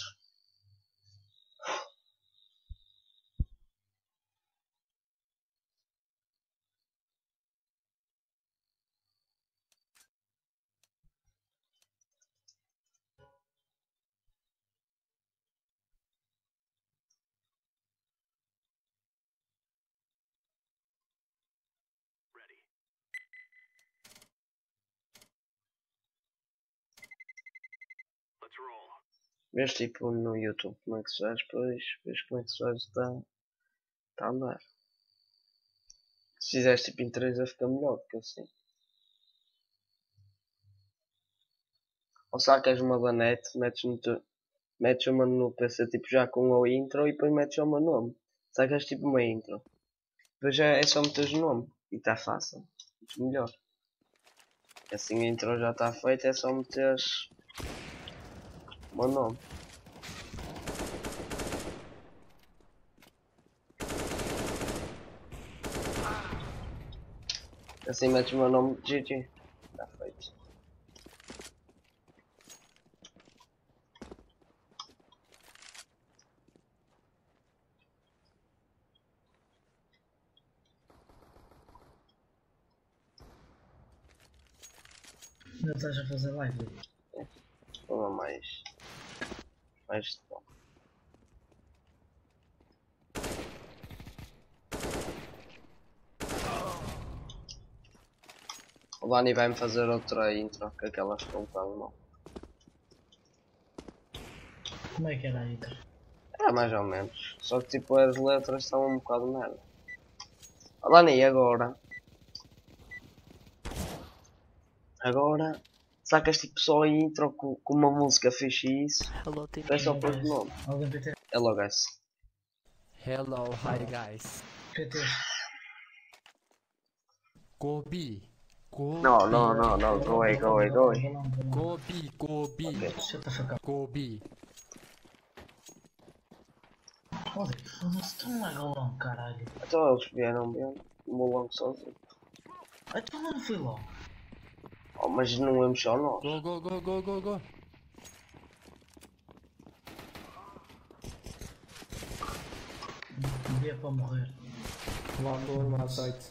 Vês tipo no YouTube como é que se faz, depois vês como é que se faz, está tá a andar. Se fizeres tipo em três D fica melhor, porque assim. Ou se queres uma da net, metes, no teu, metes uma no P C tipo já com a intro e depois metes uma nome. Se queres tipo uma intro. Depois já é só meteres o nome e está fácil. Muito melhor. Assim a intro já está feita, é só meteres o meu nome. Assim metes o meu nome G G. Está feito. Ainda estás a fazer live? É. Uma mais. Mais de bom. O Dani vai-me fazer outra intro, que aquela ficou um bocado mal. Como é que era a Iter? Era mais ou menos. Só que tipo as letras estavam um bocado merda. Olha nem agora. Agora. Sacas tipo só a intro com, com uma música fixe e isso. Hello, team. Foi só por nome. Alguém P T? Hello guys. Hello, hi guys. P T. Go B. Go No, B. no, no, no. Go away, go away, go away. Go B, go B. Okay. Shut the fuck up. Go B. Olha, foda-se, tão legal, caralho. Então eles vieram bem. O meu longo sozinho. Então não foi logo. Oh, mas não vamos só nós. Go, go, go, go, go, go. Devia para morrer. One door, one side.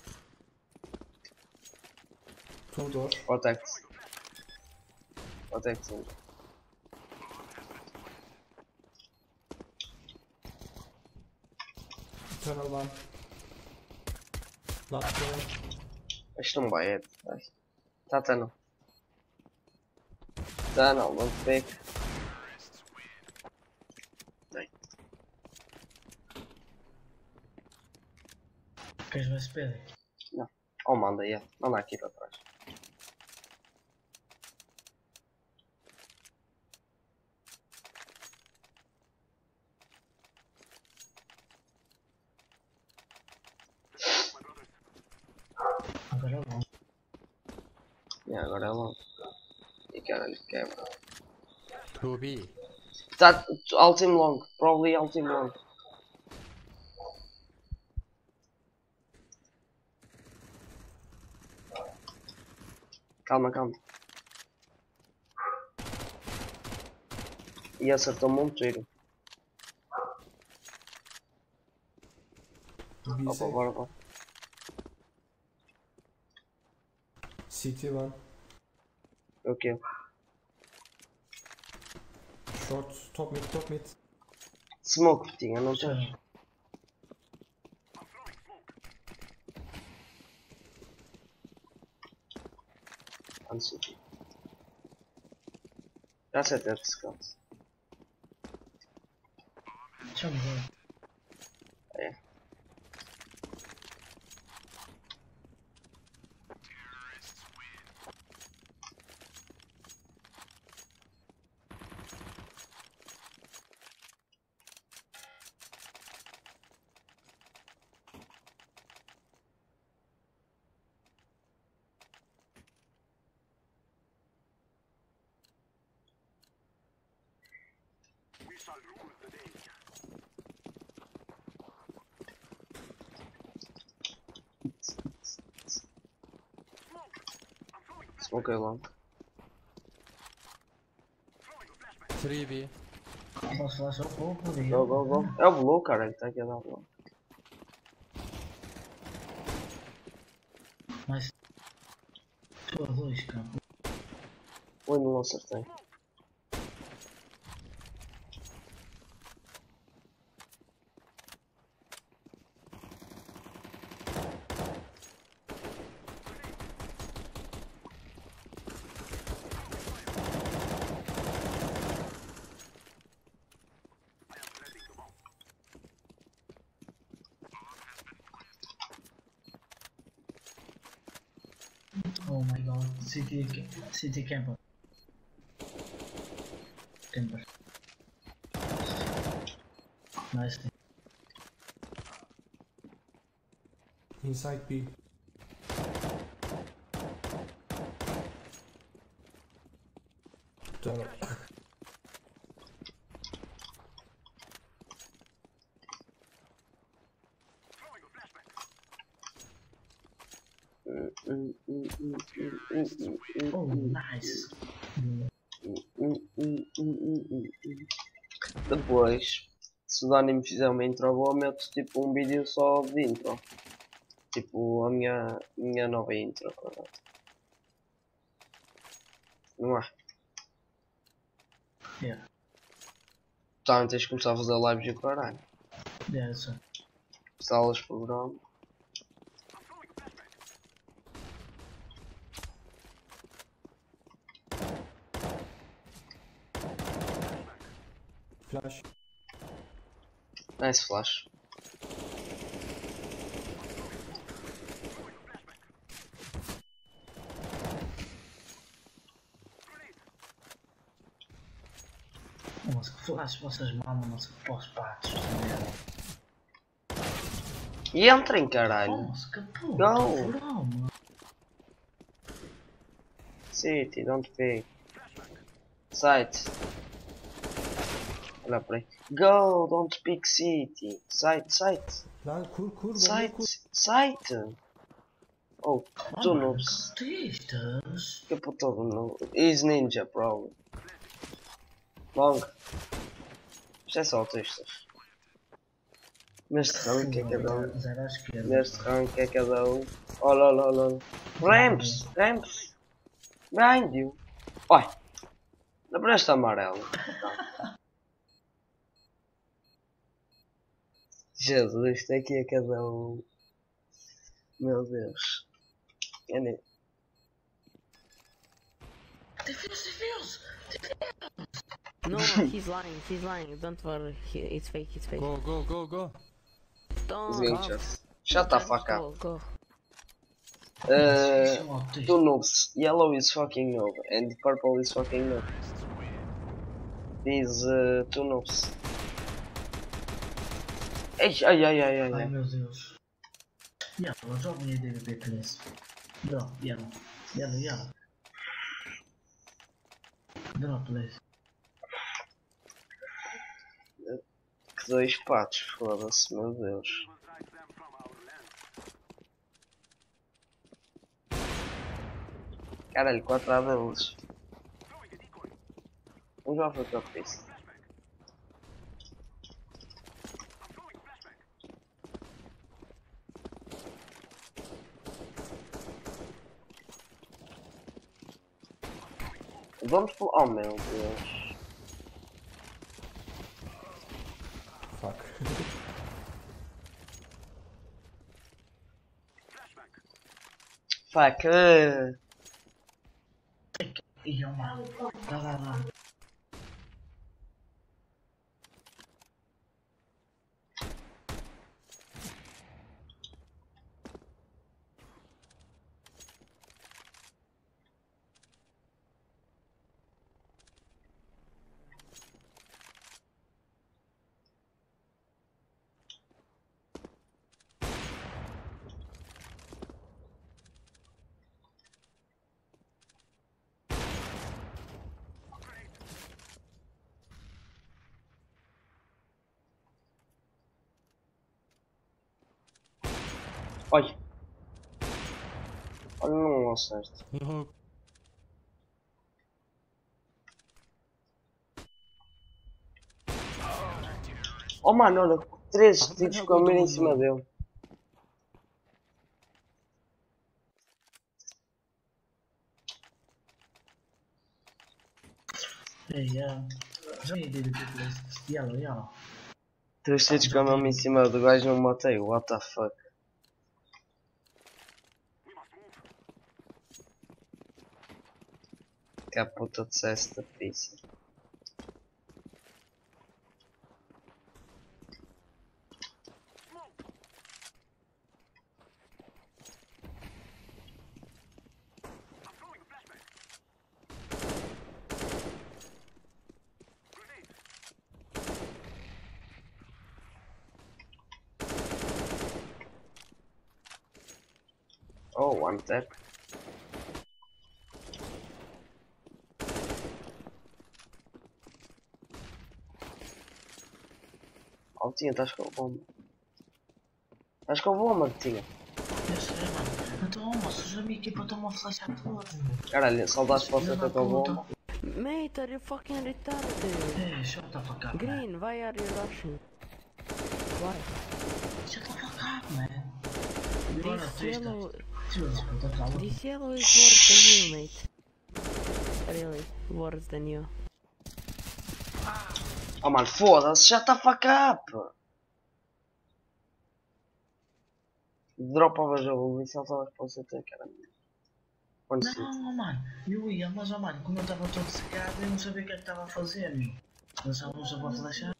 Two door. Protect. Protect sim. Tunnel one. Last door. Isto não vai, é. Vai. Tá, tá não. Tá não, não te pega. Bem. Queres ver se pede? Não. Oh, manda aí. Manda aqui para trás. Agora é bom. E agora é longo. E caralho, quebra. Go B. Tá, ultim long. Probably ultim long. Calma, calma. E acertou-me um tiro. B Opa, safe. bora, bora. C T one. Ok. Short. Top mid, top mid. Smoke tinha, não Tchau. tens? Antes aqui. Já setenta segundos. Deixa-me ver. É. Smoke é long. three B. Posso falar só um pouco? Go, go, go. É o blue, cara, que tá aqui a dar blue. Mas. Tu a dois, cara. Oi, não acertei. Oh my god. City. City camper. Camper. Nice. Inside B. Tunnel. Oh, nice. Depois, se o anime fizer uma intro boa, meto tipo um vídeo só de intro. Tipo a minha, minha nova intro. Claro. Não é? Yeah. Também tens de começar a fazer lives e o caralho. Yeah, that's it. Salas de programa. Flash. Nice flash. Mas que flash vocês mandam, mas que pós patos. E entrem, caralho. Nossa, que puta. Go. Furão, mano. City, don't pick. Site. Olha por aí. Go, don't pick City. Site, site. Lan kur kur bomba Site, kur. site. Oh, two noobs. Autistas. Que puta do noob. He's ninja, probably. Long. Isto é só autistas. Neste rank é cada um. Zero à esquerda. Neste rank é cada um. Olha, olha, olha, olha. Ramps, ramps. Behind you. Oi. Dá para este amarelo. Jesus, isto aqui é cada um. Meu Deus. É nem... Defuse, defuse. No, he's lying, he's lying, don't worry, he, it's fake, it's fake. Go, go, go, go. Don't Vinchas. Shut the fuck go, up. go. Uh, São autistas. two noobs. Yellow is fucking noob and purple is fucking noob. These uh, two noobs. Ai, ai, ai, ai, ai. Ai ai. meu Deus. Yellow, joga um D V P três. Drop, yellow. Yellow, yellow. Drop, please. Que dois patos, foda-se, meu Deus. Caralho, quatro adelos. Um já foi que eu fiz. Vamos pro... Oh meu Deus. Fuck. Fuck. Uh... Ih, é uma. Dá, dá, dá. Olha. Olha, não acerto. No. Oh mano, olha. Três tiros com a mira em cima dele. Ei, é. Joga um D V P três. Yellow, yellow. Três tiros com a mão em cima do gajo não matei. What the fuck. Que a puta de cesta da pizza. Oh, one tap. Oh, tinha, estás com a bomba. Estás com a bomba, tinha. Eu sei, mano. Então, moço, já me equipa toma flecha a toda. Caralho, soldados para você com a bomba. Mate, are you fucking retarded? Ei, shut the fuck up, man. Green, why are you rushing? Why? Shut the fuck up, man. You're This autista. yellow, Filho da puta, cala. this yellow is worse than you, mate. Really, worse than you. Oh mano, foda-se, shut the fuck up! Dropava jogo, e saltavas para o C T, caramba. Onde se Não, mano, eu ia, mas oh, mano, como eu estava todo secado, eu não sabia o que é que estava a fazer, meu. Eu só não sabia flashar.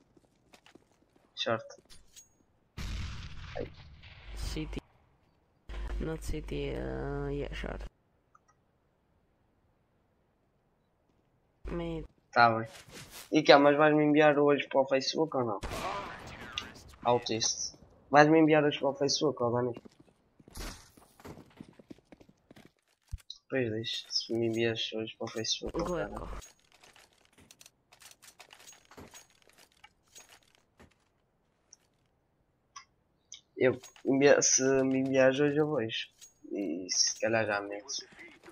short. City. Not city, uh, yeah, short. Mid. Tá bem. E que mas vais-me enviar hoje para o Facebook ou não? Autist. Vais-me enviar hoje para o Facebook, ó Dani? Pois deixa, se me envias hoje para o Facebook, ó Go cara. echo. Eu, envia- se me enviares hoje eu vejo. E se calhar já meto.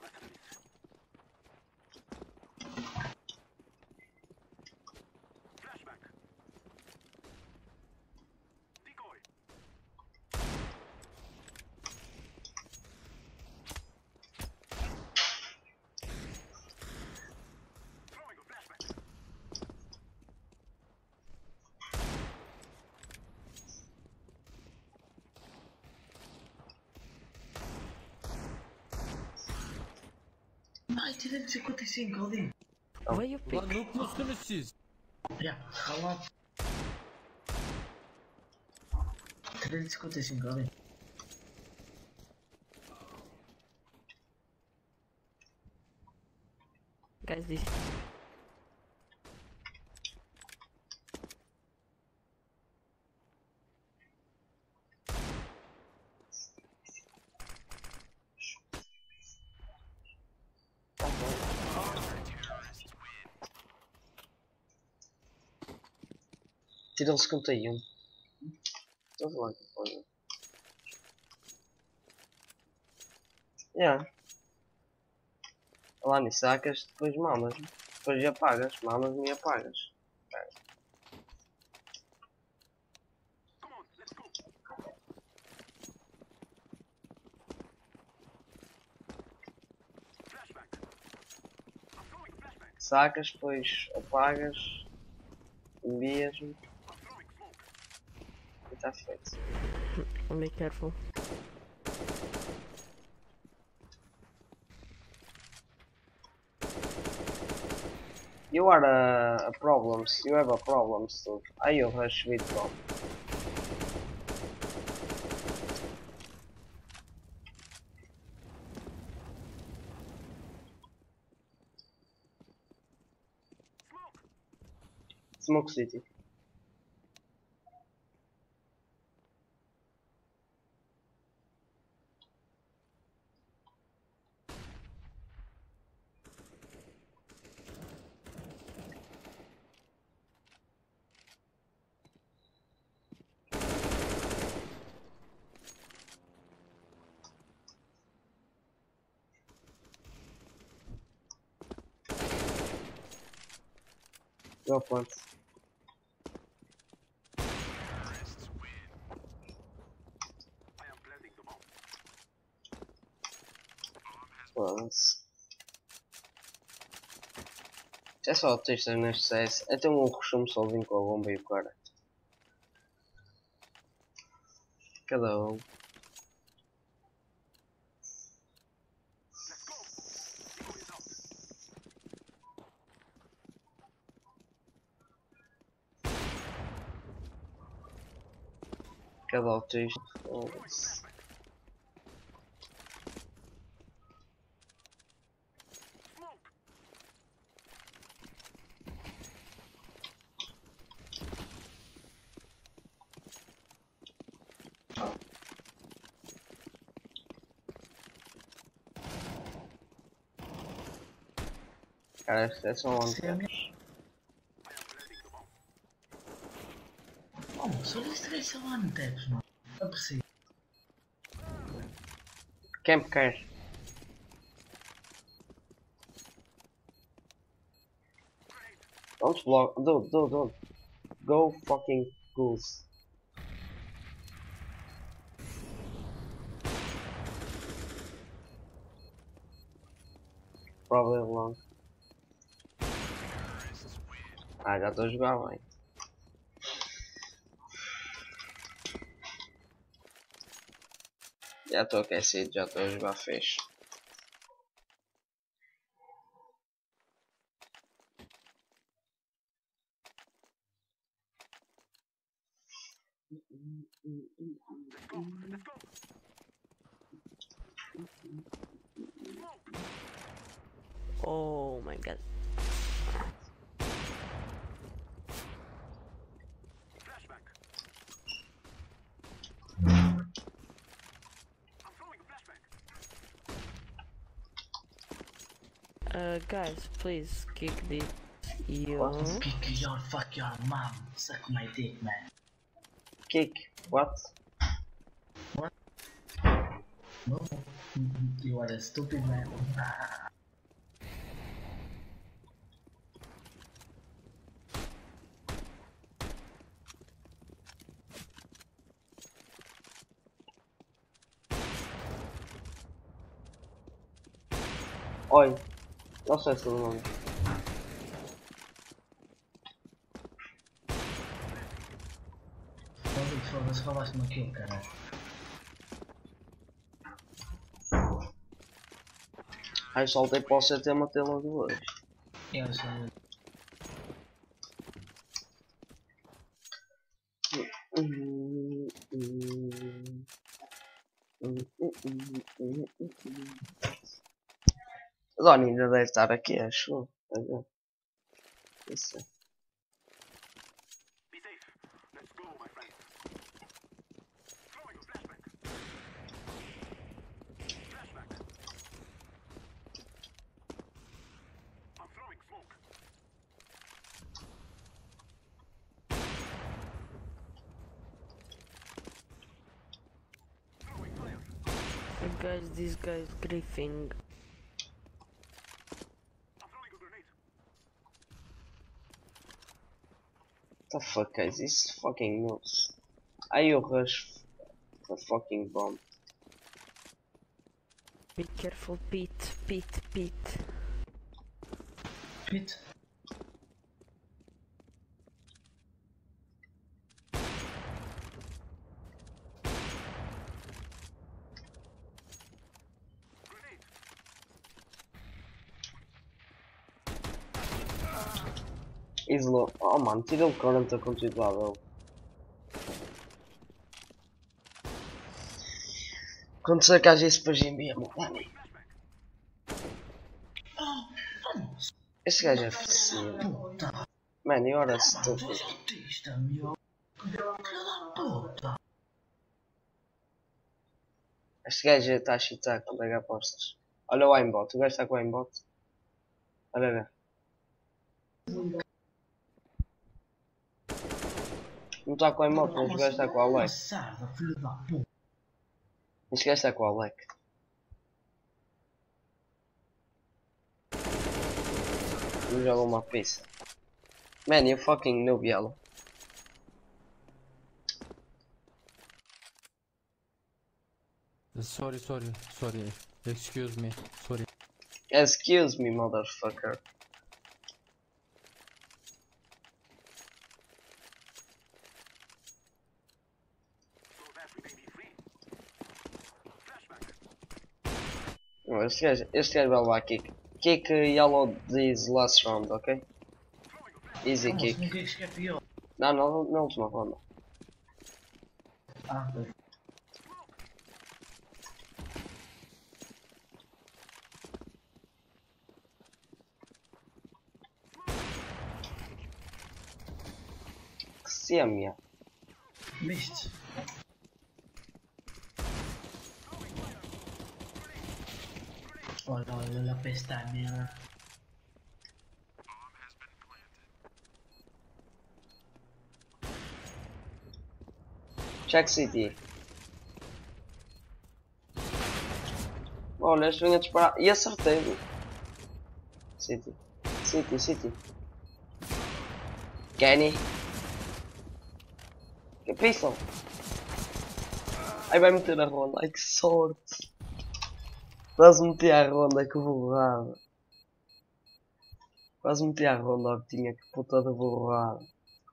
Ai, tirei de cinquenta e cinco ali. Veio pick. Lan noob musunuz siz? Já, calma. Tirei de cinquenta e cinco ali. Guys, this. Tira o cinquenta e um. Estou a falar que pode. Yeah. Lá nisso sacas, depois mamas. Depois apagas, mamas e apagas. Sacas, depois apagas, envias-me e está feito. Be careful. You are a, a problems, you have a problem, so I will rush with bomb. Smoke City. Go points. Once. É só texto neste C S. Até um costume só vir com a bomba e o cara. Cada um. Cada autista. Foda-se. Cara, é só um Sim. Oh, só disse três são anteps, mano. Não é possível. Camp quer. Don't block. Don't, don't, don't. Go fucking goose. Probably long. Ah, já estou a jogar bem. Já estou aquecido, já estou a jogar fixe. Oh my god. Uh, guys, please kick this. You. Kick your fuck your mom. Suck my dick, man. Kick. What? No, you are a stupid man. Oi. Não sei se o nome. Foda-se, falaste-me aquilo, caralho. Ai, soltei para o C T matei logo dois. Eu sei. A Doni ainda deve estar aqui, acho. Isso. Guys, this guy's griefing. The fuck guys, this fucking nuts. I rush the fucking bomb. Be careful, Pete, Pete, Pete. Pit. He's low. Oh mano, tira o quarenta com tudo lá dele. Quando sacas isso para G M, mano. Este gajo é fedido. Mano, e ora se tu. Autista, meu. Filho da puta. Este gajo está a chitar quando é apostas. Olha o aimbot, o gajo está com o aimbot. Olha, olha. Não está com a emote, mas o gajo está com a Alec. Filho da puta. Este gajo está com a Alec. Não joga uma pizza. Man, you fucking noob yellow. Sorry, sorry, sorry. Excuse me, sorry. Excuse me, motherfucker. Não, este gajo, este gajo vai levar kick. Kick yellow this last round, ok? Easy kick. Não queres que é pior. Não, não, na última ronda. Ah, pois. Que se é minha. Viste? Olha, olha la pestaña. Check City. Olha, este vinha disparar. E acertei. City. City, City. Kenny. Que pistol. Aí vai meter a ronda. Ai que sorte. Quase meti a ronda, que borrada. Quase meti a ronda que tinha, que puta de borrada.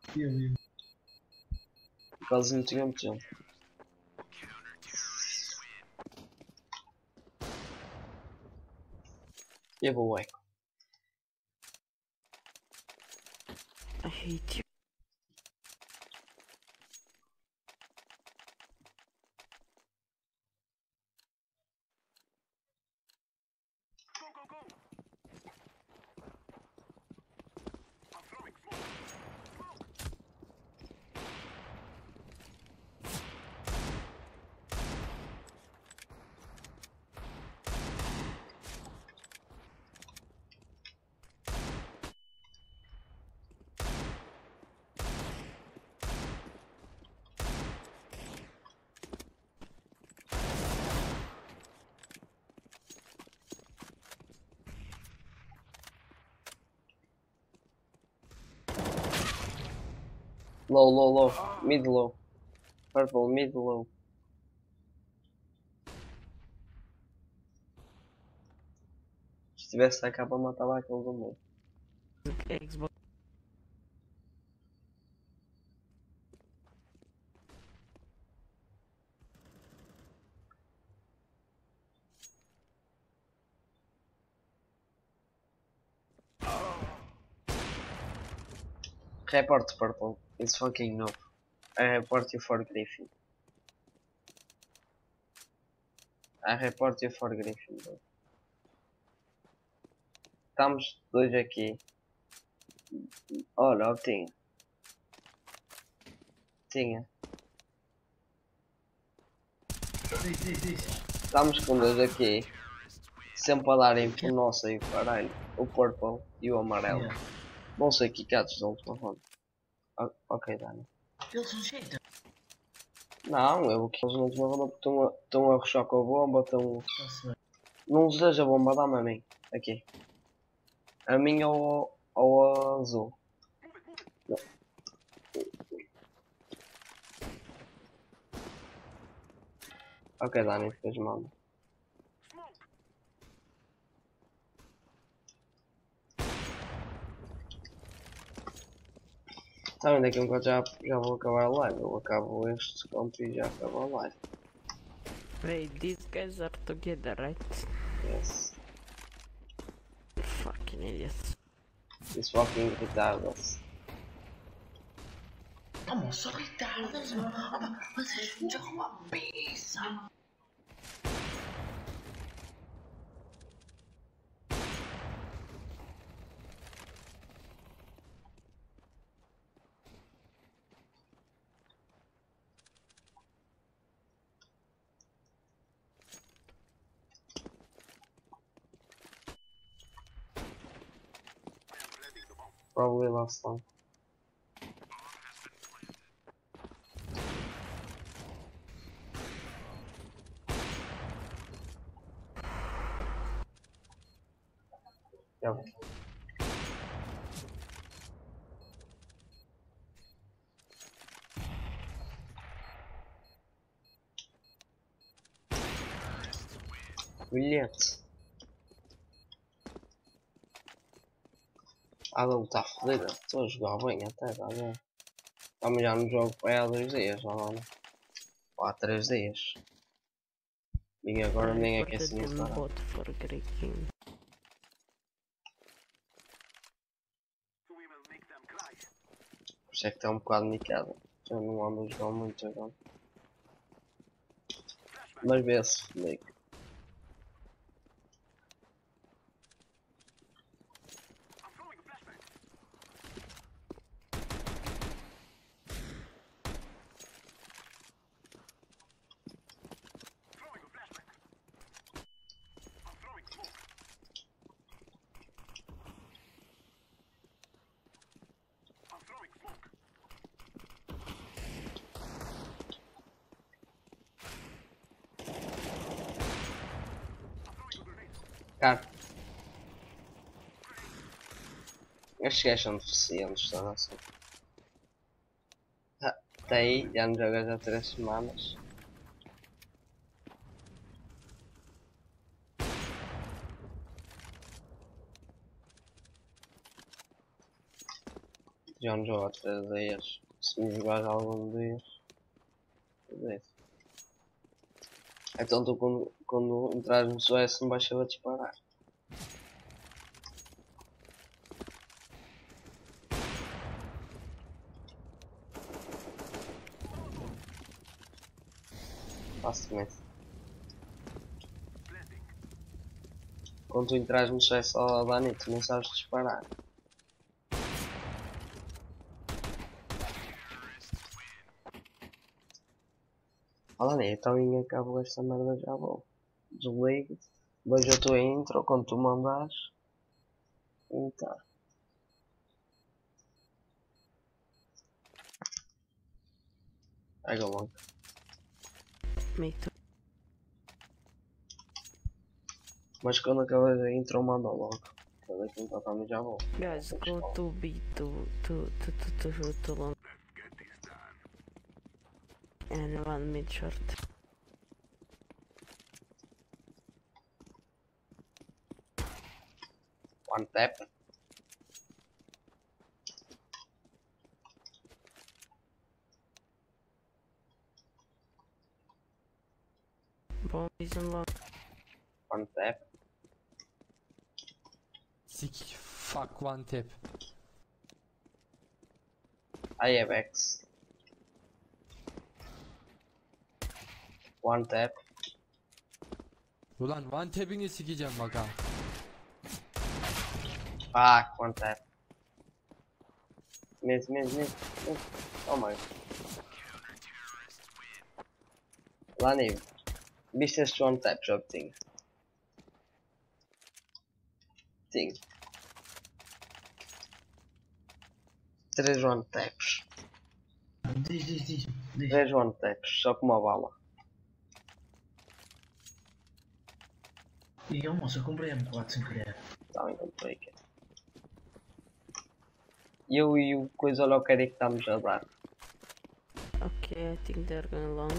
Quase não tinha metido. Eu vou eco. I hate you. Low, low, low. Mid, low. Purple, mid, low. Se tivesse a capa, matava aquele do meio. Xbox. Report purple. It's fucking noob. I report you for Griffin. I report you for Griffin, bro. Estamos dois aqui. Olha, eu tinha. Tinha. Diz, diz, diz. Estamos com dois aqui. Sempre a darem por nossa e o caralho. O purple e o amarelo. Yeah. Vão ser quicados da última ronda. O- ok, Dani. Eles são cheios. Não, eu que eles na última ronda porque estão a, estão a rushar com a bomba, estão. Está-se bem. Não lhes deixa a bomba, dá-me a mim. Aqui. A minha ou, ou a azul. Não. Ok, Dani, depois manda. Também daqui a um bocado já, já vou acabar a live. Eu acabo este comp e já acabo a live. Wait, these guys are together, right? Yes. Fucking idiots. It's fucking retardos. Vamos, só retardas, mano. Vocês jogam uma pizza. Probably last time. Yeah. Brilhante. Ah, não, está fodida. Estou a jogar bem até, está bem. Estamos já no jogo há dois dias, ou não? Ou há três dias. E agora nem aqueci nisso nada. Por Bot for Great King. isso é que está um bocado nicado. Já não ando a jogar muito agora. Mas vê-se, flick. Cara, estes gajos são deficientes, estão assim. Ah, até aí, já não jogas há três semanas. Já não jogo há três dias. Se me jogares algum dias. É. Então tu quando, quando entrares no S O S não vais saber disparar. Facilmente. Quando tu entras no S O S ao Dani, tu não sabes disparar. Olha ali, então eu acabo esta merda, já vou. Desligo, vejo a tua intro quando tu mandares. E tá. Pega logo. Me too. Mas quando acabas a intro manda logo. Eu daqui então também já vou. Guys, go to B to to to to to to to long. and one mid short. One tap. Bomb is on long. One tap. Sick fuck one tap. I have X. One tap. Ulan one tap'ini sikeceğim bak ha. Fuck, one tap. Mid, mid, mid, mid. Oh my. Lan iyi. Bir ses one tap çok thing. Thing. Três one taps. Diz, diz, diz. diz. Três one taps, só com uma bala. E eu, moça, eu comprei M quatro sem querer. Tá, então foi aqui. Eu e o coisa olha o que é que estamos a dar. Okay, I think they're going long.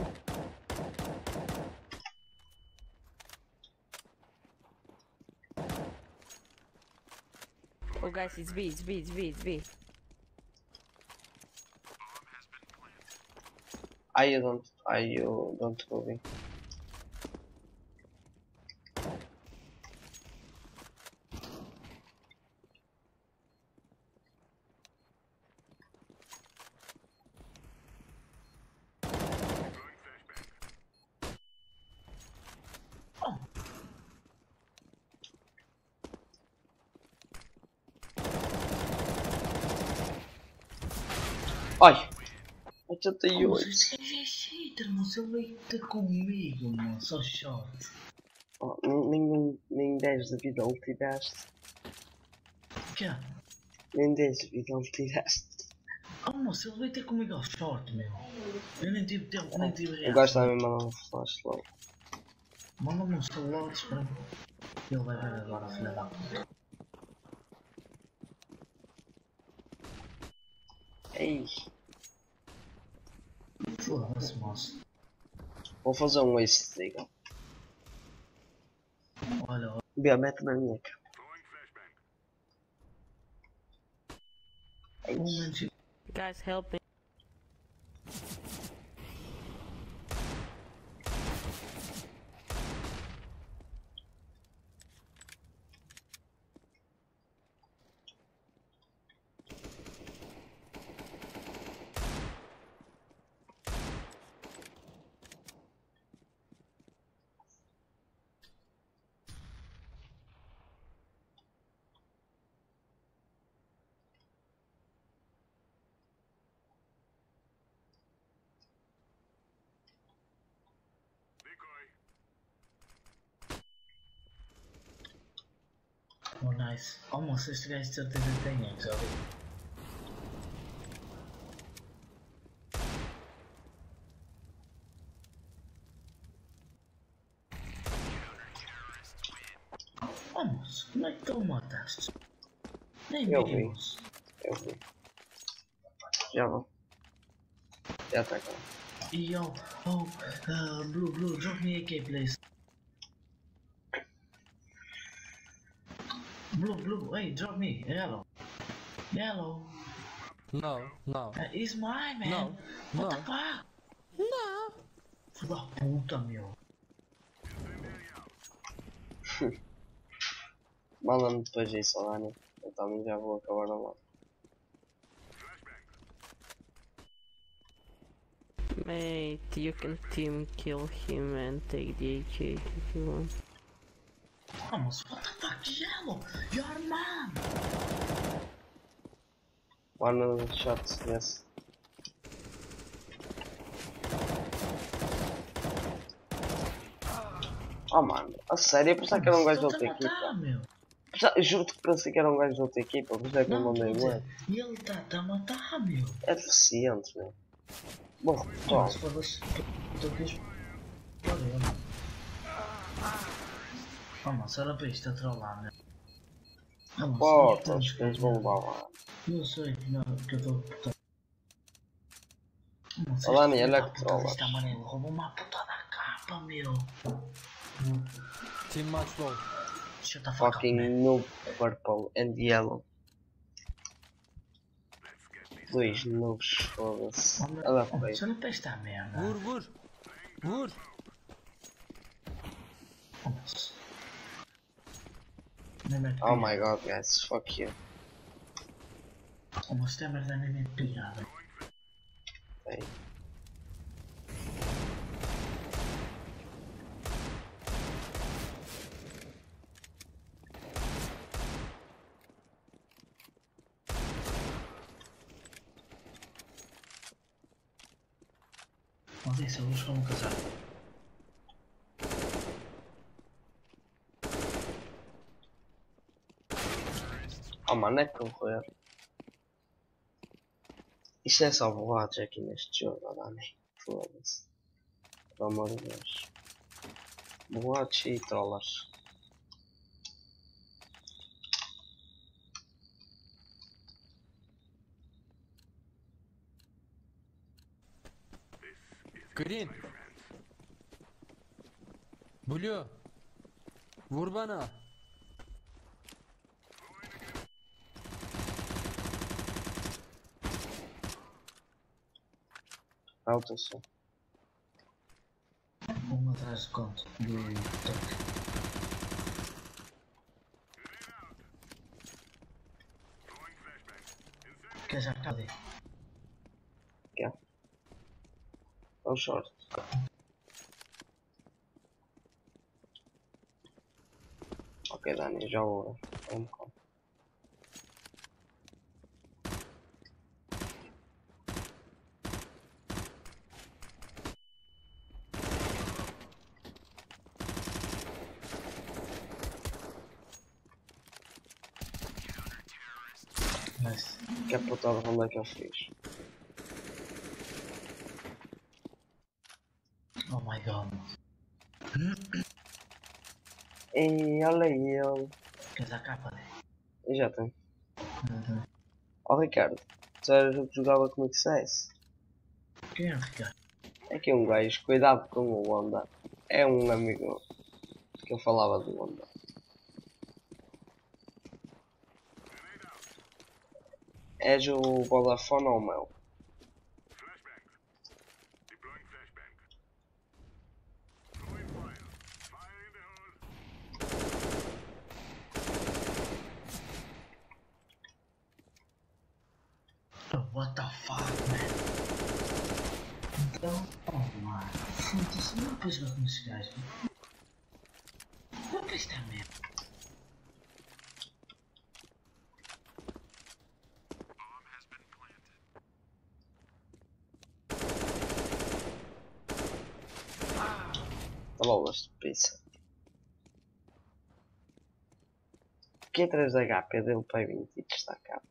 Oh guys, it's B, it's B, it's B, it's B. I don't, I you don't go in. Ai! oitenta e Moça, oito. esse gajo é cheater, moça. Ele veio ter comigo, moça. Só short. Oh, nem, nem dez de vida ele tiraste. O que é? Nem dez de vida ele tiraste. Oh, moça, ele veio ter comigo ao short, meu. Eu nem tive tempo, nem tive O reação. gajo está a me mandar um flash logo. Manda-me uns saludos para mim. Ele vai ver agora, filha da puta. Ei! Foda-se, moço. Vou fazer um ace, diga. Olha, olha. B, mete na minha cara. Um momento. Guys, help me. Oh, nice. Oh, moça, este gajo de certeza tem eggs, já vi. Oh, moço, como é que tu o mataste? Nem Eu vi, vi. moço. Eu vi. Já vou. Já está cá. Yo, oh, uh, Blue, Blue, drop me A K, please. Blue, Blue, hey, drop me, yellow. Yellow. No, no. Uh, it's mine, man. No, What no. the fuck? No. Filho da puta, meu. Manda-me depois isso, Alani. Eu também já vou acabar na live. Mate, you can team kill him and take the A K if you want. Oh, moço, what the fuck, yellow? You're man. One shot, yes. Oh mano, a sério, eu pensava que era um gajo de outra Tá-te a matar, equipa. meu. Pensa- eu juro que pensei que era um gajo de outra equipa, por isso é que eu Não, mandei estou a o dizer, ele tá-te a matar, meu. É deficiente, meu. Bom, Oh, pessoal, moço, foda-se. Estou aqui a explodir. Oh, moço, era para isto a trollar, meu. Oh, moço, portas, temos que eles vão levar lá. Eu sei que não, que eu estou a botar. Não sei Olá, se Dani, filho olha da que puta trollas. deste amarelo roubou uma puta da capa, meu. Team match low. Shut the fuck up, Fucking man. noob, purple and yellow. Dois noobs, foda-se. Onde- Ela onde- foi. Se olha para esta merda. Vur vur. Vur. Vamos. Nem é Oh my god, guys, fuck you. Como esta merda nem é pilhada. Hey. Mas isso, eles vão casar. Oh mano, é correr. Isto é só boatos aqui neste jogo, oh, Dani. Foda-se. Pelo amor de Deus. Boatos e trollers. Green. Blue. Vur bana. Alto só. Um atrás de conto do tanque. Que já cadê? Quer? É um short. Ok, Dani, já vou. Vamos cá. Nice. Que é puta de ronda que eu fiz. Oh my god. E olha aí ele. Queres a capa, né? Eu já tenho. Uhum. Ó oh, Ricardo, tu eras o que jogava comigo C S? Quem é o Ricardo? É que um gajo, cuidado com o Honda. É um amigo que eu falava do Honda. És o Vodafone ou o meu? Oh, what the fuck, man? Então, oh mano, foda-se, não depois jogar com esses gajos. Olha para esta merda. Bolas de pizza. Fiquei atrás da H P dele para vinte e destacar.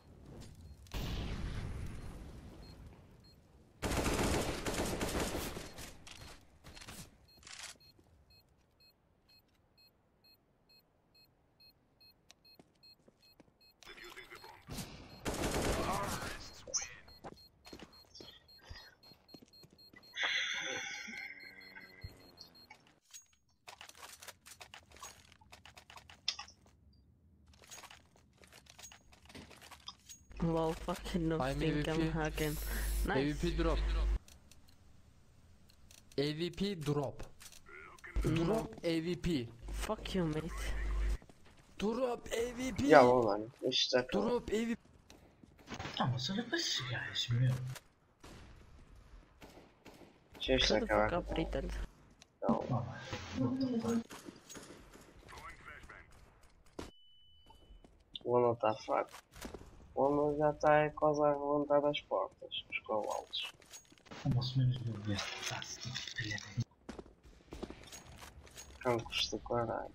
Lol, fucking no I'm think I'm A V P. hacking. A Nice. V P drop. A V P drop. No. Drop A V P. Fuck you, mate. Drop A V P. Já vou, mano. Isto está claro. Drop A V P. Ah, mas olha para esses gajos, meu. Deixa isto Shut the fuck acabar. up, retard. Não. Oh, mano. O Honda está fraco. O Honda já está quase a levantar as portas. Os cavalos. Almoço menos mil vezes. Faz, filha da... Cancros do caralho.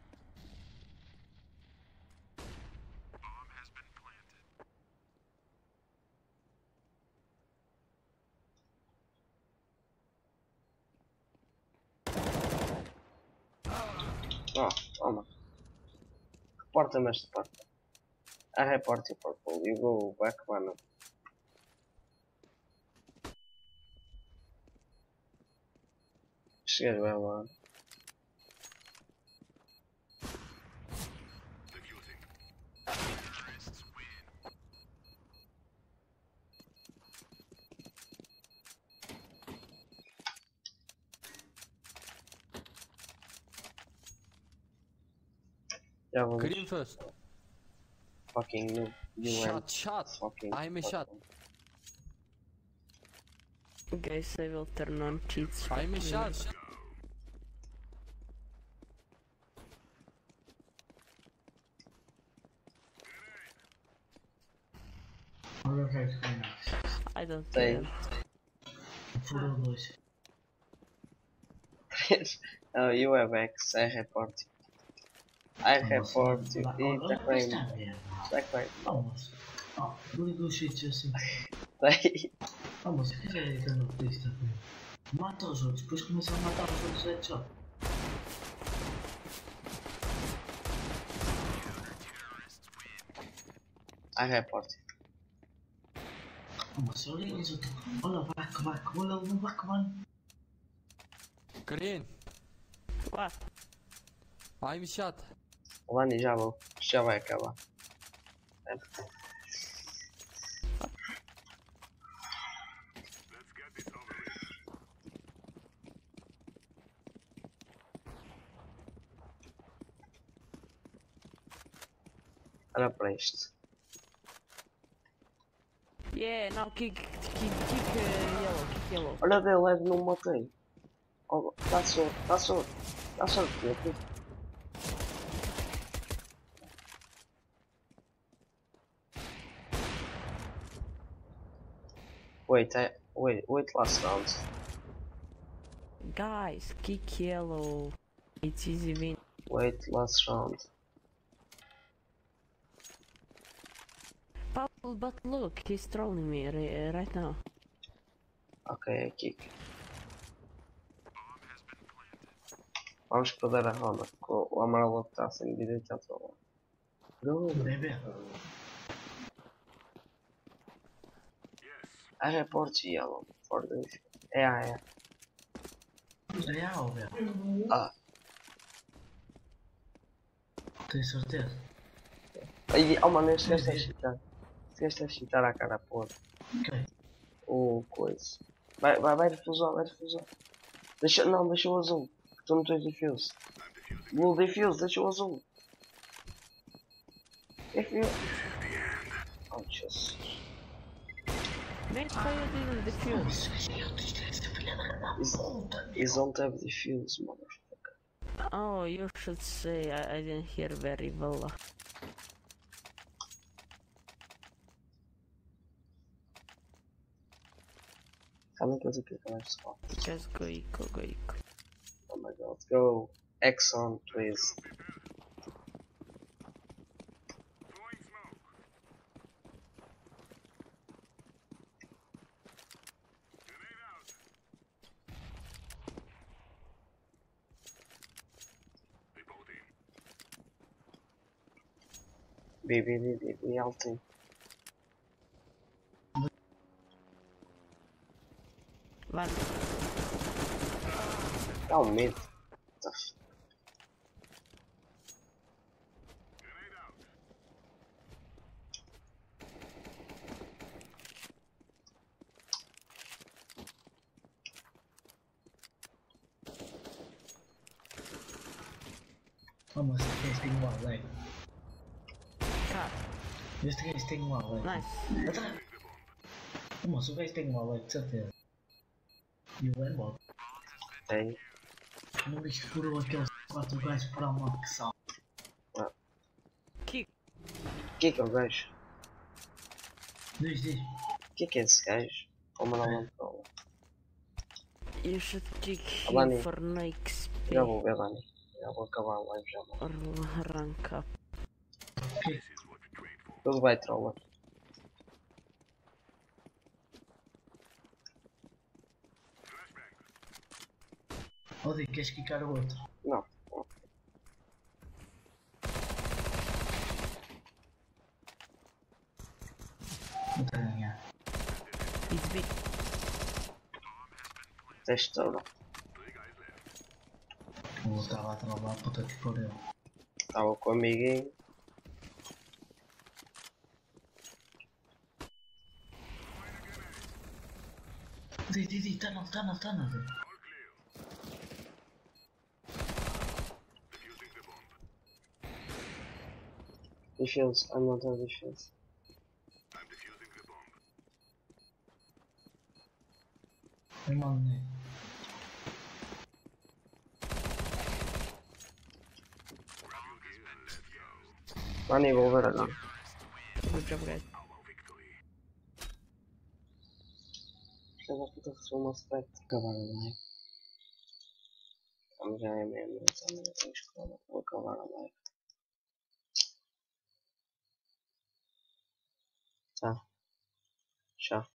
Oh, toma. Reporta-me este porta. I report you purple. You go back, mano. Cheguei bem lá. Já vamos. Green first. Fucking noob. You Shot, went shot. fucking. I'm a shot. Guys, I will turn on cheats. I'm a shot. Olha o que é que tem. I don't Tem. care. Foram dois. Oh, you have X. I report you. I report you. Olha Eita, o que está a crime. ver. Está crime. Vamos. Ah, liga os sítios assim. Tem. Vamos, se quiser ir no pista, mata os outros, depois começa a matar os outros headshot. I report you. Vamos, olha os outros. Olha, vaca, vaca, olha o vaca, mano. Green. What? I'm shot. Lani, já vou. Já vai acabar. É. Olha para isto. Yeah, now kick, kick, kick uh, yellow, kick yellow. Olha dele, leve, não matei. Oh, dá sorte, dá sorte. Dá sorte, aqui. Wait, I, wait, wait last round. Guys, kick yellow. It's easy win. Wait last round. Purple, but look, he's trolling me ri- right now. Ok, I kick. Vamos perder a ronda, porque o amarelo está sem vida e está todo lá. Go! Bebê. I report yellow for this. É, ah, é. Real, velho. Ah, Tenho certeza. aí, oh mano, este gajo está a chitar. Este gajo está a chitar à cara porra. Ok. O coisa. Vai, vai, vai defusar, vai defusar. Deixa, não, deixa o azul. Que tu não tens defuse. Blue defuse, deixa o azul. Defuse. Oh, Jesus. Man, why you didn't defuse? Is, is don't have defuse, motherfucker. Oh, you should say I, I didn't hear very well. Calma que eu digo que mais só. Just go eco, go eco. Oh my god, go. X on, please. B, B, B, B, B, alto. One. Dá um medo. Tá f- Vamos, este gajo tem um lag. Cut. Este gajo tem um lag. Nice. Atrás. Vamos, o gajo tem um lag, de certeza. E o aimbot. Tem. Não explorou aqueles quatro gajos para uma que são. Kick. Que que é o gajo? Diz, diz. Que que é esse gajo? Como não lembro qual é. You should kick him Alani. for no X P Já vou ver, Dani. Já vou acabar a live já. Vou. or rank up. Tudo vai troller. Ó, Di, queres quicar o outro? Não. Não está a ganhar. It's big. Textura. O estava a travar, puta que pariu. Estava com o amiguinho. Di, di, di, tunnel, tunnel, tunnel. Defuse, I'm not on defuse. Hey, man. Mano, eu vou ver agora. Good job, guys. Filha da puta recebeu uma spec. Acabar a live. Estamos já é meia-noite, amanhã tenho escola. Vou acabar a live. Tá. Tchau.